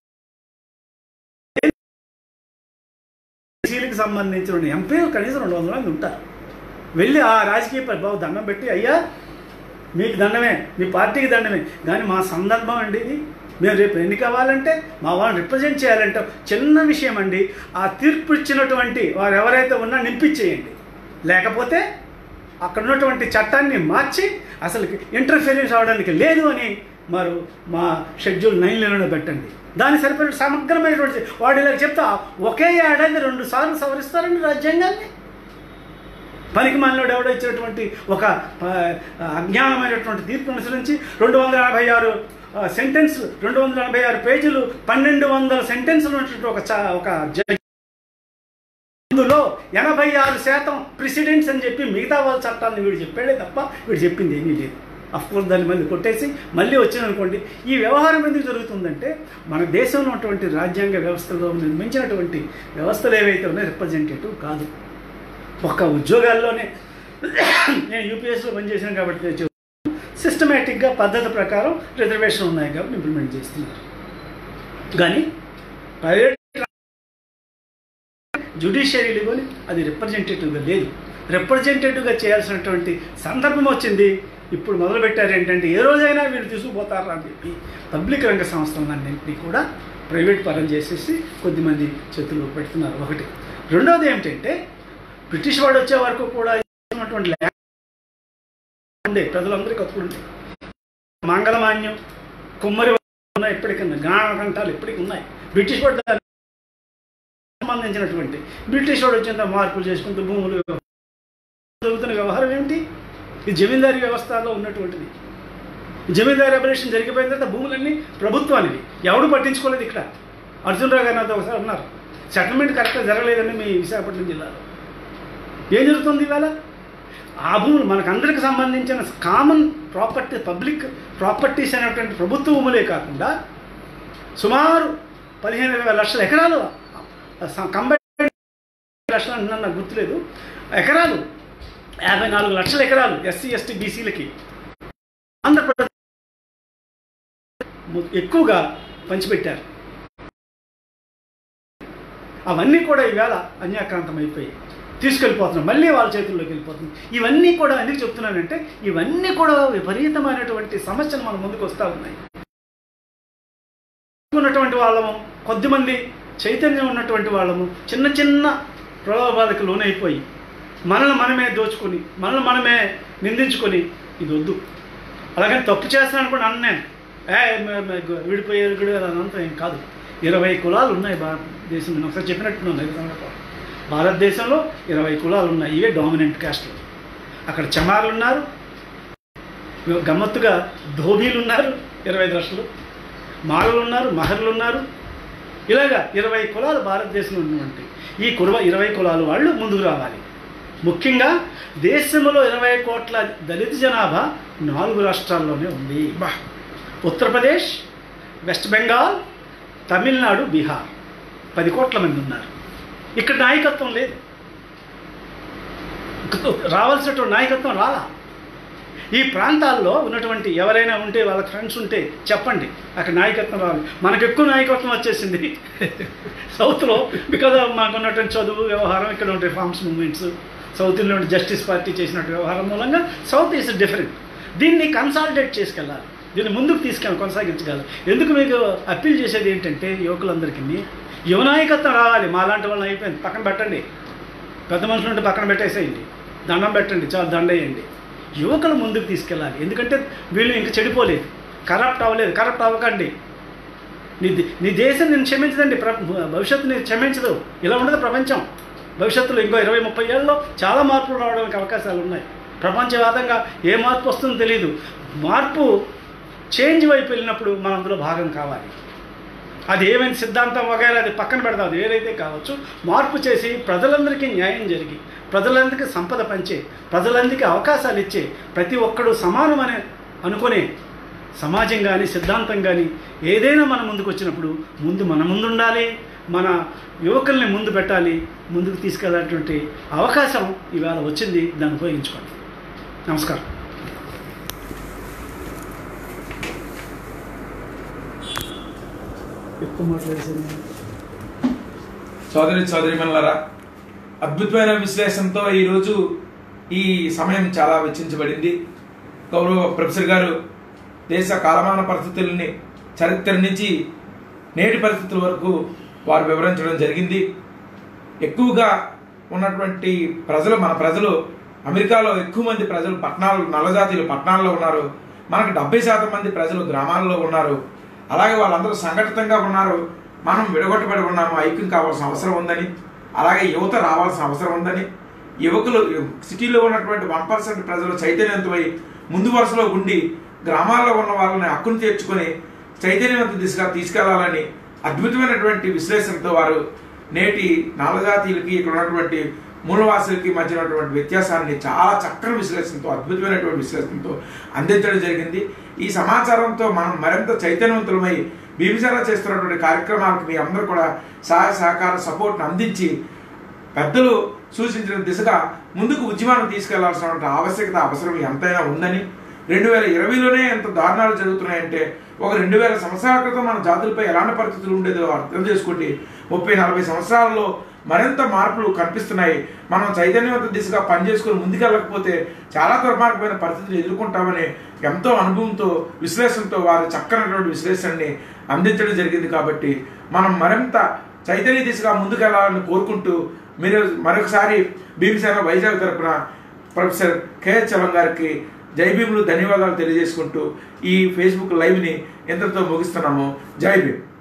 ఎస్సీలకు సంబంధించిన ఎంపీలు కనీసం 200 మంది ఉంటారు. వెళ్ళి ఆ రాజకీయ బాబు దండం పెట్టి, అయ్యా మీకు దండమే, మీ పార్టీకి దండమే, కానీ మా సందర్భం అండి ఇది, మేము రేపు ఎన్నిక అవ్వాలంటే మా వాళ్ళని రిప్రజెంట్ చేయాలంటే చిన్న విషయం అండి, ఆ తీర్పు ఇచ్చినటువంటి వారు ఎవరైతే ఉన్నా నింపించేయండి, లేకపోతే అక్కడ ఉన్నటువంటి చట్టాన్ని మార్చి అసలు ఇంటర్ఫీరెన్స్ అవడానికి లేదు అని మరి మా షెడ్యూల్ 9లోనే పెట్టండి. దాని సరిపడిన సమగ్రమైనటువంటి వాడు ఇలా చెప్తా ఒకే ఏడాది 2 సార్లు సవరిస్తారండి రాజ్యాంగాన్ని. పనికి మాలినోడు ఎవడో ఇచ్చినటువంటి ఒక అజ్ఞానమైనటువంటి తీర్పు అనుసరించి 286 సెంటెన్స్, 286 పేజీలు, 1200 సెంటెన్సులు ఉన్నటువంటి ఒక జడ్జి, అందులో 86% ప్రెసిడెంట్స్ అని చెప్పి మిగతా వాళ్ళ చట్టాన్ని వీడు చెప్పాడే తప్ప వీడు చెప్పింది ఏమీ లేదు. అఫ్కోర్స్ దాన్ని మళ్ళీ కొట్టేసి మళ్ళీ వచ్చిందనుకోండి. ఈ వ్యవహారం ఎందుకు జరుగుతుందంటే మన దేశంలో ఉన్నటువంటి రాజ్యాంగ వ్యవస్థలో నిర్మించినటువంటి వ్యవస్థలు ఏవైతే ఉన్నాయో రిప్రజెంటేటివ్ కాదు. ఒక్క ఉద్యోగాల్లోనే నేను యూపీఎస్లో పనిచేసాను కాబట్టి సిస్టమేటిక్గా పద్ధతి ప్రకారం రిజర్వేషన్ ఉన్నాయి కాబట్టి ఇంప్లిమెంట్ చేస్తున్నారు. కానీ ప్రైవేట్ జ్యుడిషియరీలో కానీ అది రిప్రజెంటేటివ్గా లేదు. రిప్రజెంటేటివ్గా చేయాల్సినటువంటి సందర్భం వచ్చింది. ఇప్పుడు మొదలుపెట్టారు ఏంటంటే ఏ రోజైనా వీళ్ళు తీసుకుపోతారా అని చెప్పి పబ్లిక్ రంగ సంస్థలన్నింటినీ కూడా ప్రైవేట్ పరం చేసేసి కొద్దిమంది చేతుల్లో పెడుతున్నారు. ఒకటి. రెండవది ఏమిటంటే బ్రిటిష్ వాడు వచ్చే వరకు కూడా ఉన్నటువంటి ఉండే ప్రజలందరికీ హక్కులు ఉంటాయి. మంగళమాన్యం, కుమ్మరి ఉన్నాయి, ఎప్పటికన్నా గానకంఠాలు ఎప్పటికీ ఉన్నాయి. బ్రిటిష్ వాడు సంబంధించినటువంటి బ్రిటిష్ వాడు వచ్చేంత మార్పులు చేసుకుంటూ భూములు జరుగుతున్న వ్యవహారం ఏమిటి? ఇది జమీందారీ వ్యవస్థలో ఉన్నటువంటిది. జమీందారీ అబలిషన్ జరిగిపోయిన తర్వాత భూములన్నీ ప్రభుత్వానికి ఎవడు పట్టించుకోలేదు. ఇక్కడ అర్జునరావు గారు నాతో ఒకసారి ఉన్నారు, సెటిల్మెంట్ కరెక్ట్గా జరగలేదని మీ విశాఖపట్నం జిల్లాలో. ఏం జరుగుతుంది ఇవాళ? ఆ భూములు మనకందరికి సంబంధించిన కామన్ ప్రాపర్టీ, పబ్లిక్ ప్రాపర్టీస్ అనేటువంటి ప్రభుత్వ భూములే కాకుండా సుమారు 15,000 లక్షల ఎకరాలు, 90 లక్షలు అంటున్నాను నాకు గుర్తులేదు, ఎకరాలు 54 లక్షల ఎకరాలు ఎస్సీ ఎస్టీ బీసీలకి ఆంధ్రప్రదేశ్ ఎక్కువగా పంచిపెట్టారు. అవన్నీ కూడా ఈవేళ అన్యాక్రాంతం అయిపోయి తీసుకెళ్ళిపోతున్నాం, మళ్ళీ వాళ్ళ చేతుల్లోకి వెళ్ళిపోతుంది. ఇవన్నీ కూడా ఎందుకు చెప్తున్నానంటే ఇవన్నీ కూడా విపరీతమైనటువంటి సమస్యలు మన ముందుకు వస్తూ ఉన్నాయి. ఉన్నటువంటి వాళ్ళము, కొద్దిమంది చైతన్యం ఉన్నటువంటి వాళ్ళము చిన్న చిన్న ప్రలోభాలకు లోనైపోయి మనల్ని మనమే దోచుకొని మనల్ని మనమే నిందించుకొని ఇది వద్దు. అలాగని తప్పు చేస్తున్నాను కూడా అన్నాను, విడిపోయారు కూడా అదంతా ఏం కాదు. 20 కులాలు ఉన్నాయి భారతదేశంలో. నేను ఒకసారి చెప్పినట్టున్నాను, భారతదేశంలో 20 కులాలు ఉన్నాయి. ఇవే డామినెంట్ క్యాస్ట్లు. అక్కడ చమార్లు ఉన్నారు, గమ్మత్తుగా ధోబీలు ఉన్నారు 25 లక్షలు, మాలలు ఉన్నారు, మహర్లు ఉన్నారు. ఇలాగా 20 కులాలు భారతదేశంలో ఉన్నటువంటి ఈ 20 కులాలు వాళ్ళు ముందుకు రావాలి. ముఖ్యంగా దేశంలో 20 కోట్ల దళిత జనాభా 4 రాష్ట్రాల్లోనే ఉంది. ఉత్తరప్రదేశ్, వెస్ట్ బెంగాల్, తమిళనాడు, బీహార్ 10 కోట్ల మంది ఉన్నారు. ఇక్కడ నాయకత్వం లేదు, రావాల్సినటువంటి నాయకత్వం రాలా. ఈ ప్రాంతాల్లో ఉన్నటువంటి ఎవరైనా ఉంటే, వాళ్ళ ఫ్రెండ్స్ ఉంటే చెప్పండి, అక్కడ నాయకత్వం రావాలి. మనకు ఎక్కువ నాయకత్వం వచ్చేసింది సౌత్లో, బికాజ్ మాకు ఉన్నటువంటి చదువు, వ్యవహారం, ఇక్కడ ఉండే రిఫార్మ్స్ మూవ్మెంట్స్, సౌత్లో జస్టిస్ పార్టీ చేసినటువంటి వ్యవహారం మూలంగా సౌత్ ఈస్ డిఫరెంట్. దీన్ని కన్సాలిడేట్ చేసుకెళ్ళాలి, దీన్ని ముందుకు కొనసాగించగలరు. ఎందుకు మీకు అప్పీల్ చేసేది ఏంటంటే, యువకులందరికీ యువ నాయకత్వం రావాలి. మాలాంటి వాళ్ళని అయిపోయింది, పక్కన పెట్టండి. పెద్ద మనుషులు ఉంటే పక్కన పెట్టేసేయండి, దండం పెట్టండి, చాలా దండేయండి. యువకులు ముందుకు తీసుకెళ్ళాలి. ఎందుకంటే వీళ్ళు ఇంకా చెడిపోలేదు, కరప్ట్ అవ్వలేదు. కరప్ట్ అవ్వకండి. నీ దేశం నేను క్షమించదండి, భవిష్యత్తు నేను క్షమించదు. ఇలా ఉండదు ప్రపంచం. భవిష్యత్తులో ఇంకో 20-30 ఏళ్ళలో చాలా మార్పులు రావడానికి అవకాశాలు ఉన్నాయి. ప్రపంచవ్యాప్తంగా ఏ మార్పు వస్తుందో తెలియదు. మార్పు చేంజ్ వైపు వెళ్ళినప్పుడు మనం అందులో భాగం కావాలి. అది ఏమైనా సిద్ధాంతం వగైరా అది పక్కన పెడతాం, అది ఏదైతే కావచ్చు. మార్పు చేసి ప్రజలందరికీ న్యాయం జరిగి, ప్రజలందరికీ సంపద పంచే, ప్రజలందరికీ అవకాశాలు ఇచ్చే, ప్రతి ఒక్కడు సమానమని అనుకునే సమాజం కానీ సిద్ధాంతం కానీ ఏదైనా మన ముందుకు వచ్చినప్పుడు మన ముందు ఉండాలి. మన యువకుల్ని ముందు పెట్టాలి, ముందుకు తీసుకెళ్ళేటువంటి అవకాశం ఇవాళ వచ్చింది. దాన్ని ఉపయోగించుకోండి. నమస్కారం. ఎక్కువ మాట్లాడేసాను. సోదరిమణులారా, అద్భుతమైన విశ్లేషణతో ఈరోజు ఈ సమయం చాలా వెచ్చించబడింది. గౌరవ ప్రొఫెసర్ గారు దేశ కాలమాన పరిస్థితులని, చరిత్ర నుంచి నేటి పరిస్థితుల వరకు వారు వివరించడం జరిగింది. ఎక్కువగా ఉన్నటువంటి మన ప్రజలు అమెరికాలో ఎక్కువ మంది ప్రజలు పట్టణాలు, నల్లజాతీయులు పట్టణాల్లో ఉన్నారు. మనకు 70% మంది ప్రజలు గ్రామాల్లో ఉన్నారు. అలాగే వాళ్ళందరూ సంఘటితంగా ఉన్నారు. మనం విడగొట్టబడి ఉన్నాము, ఐక్యం కావాల్సిన అవసరం ఉందని, అలాగే యువత రావాల్సిన అవసరం ఉందని, యువకులు సిటీలో ఉన్నటువంటి 1% ప్రజలు చైతన్యవంతమై ముందు వరుసలో ఉండి గ్రామాల్లో ఉన్న వాళ్ళని హక్కును తీర్చుకొని చైతన్యవంత దిశగా తీసుకెళ్లాలని అద్భుతమైనటువంటి విశ్లేషణతో వారు నేటి నాలుగాతీయులకి, ఇక్కడ ఉన్నటువంటి మూలవాసులకి మధ్య ఉన్నటువంటి వ్యత్యాసాన్ని చాలా చక్కని విశ్లేషణతో, అద్భుతమైనటువంటి విశ్లేషణతో అందించడం జరిగింది. ఈ సమాచారంతో మనం మరింత చైతన్యవంతులమై బీబీసీఆర్ చేస్తున్నటువంటి కార్యక్రమాలకు మీ అందరూ కూడా సహాయ సహకార సపోర్ట్ను అందించి పెద్దలు సూచించిన దిశగా ముందుకు ఉద్యమాన్ని తీసుకెళ్లాల్సిన ఆవశ్యకత, అవసరం ఎంతైనా ఉందని, 2020లోనే ఎంత దారుణాలు జరుగుతున్నాయంటే ఒక 2000 సంవత్సరాల క్రితం మన జాతులపై ఎలాంటి పరిస్థితులు ఉండేదో అర్థం చేసుకుంటే 30-40 సంవత్సరాల్లో మరింత మార్పులు కనిపిస్తున్నాయి. మనం చైతన్యవంత దిశగా పనిచేసుకుని ముందుకెళ్ళకపోతే చాలా దుర్మార్గమైన పరిస్థితులు ఎదుర్కొంటామని ఎంతో అనుభవంతో, విశ్లేషణతో వారి చక్కనటువంటి విశ్లేషణని అందించడం జరిగింది. కాబట్టి మనం మరింత చైతన్య దిశగా ముందుకెళ్లాలని కోరుకుంటూ మీరు మరొకసారి బీబీసీఆర్ వైజాగ్ తరపున ప్రొఫెసర్ కె.హెచ్. చలం గారికి జై భీములు, ధన్యవాదాలు తెలియజేసుకుంటూ ఈ ఫేస్బుక్ లైవ్ని ఇంతటితో ముగిస్తున్నాము. జై భీమ్.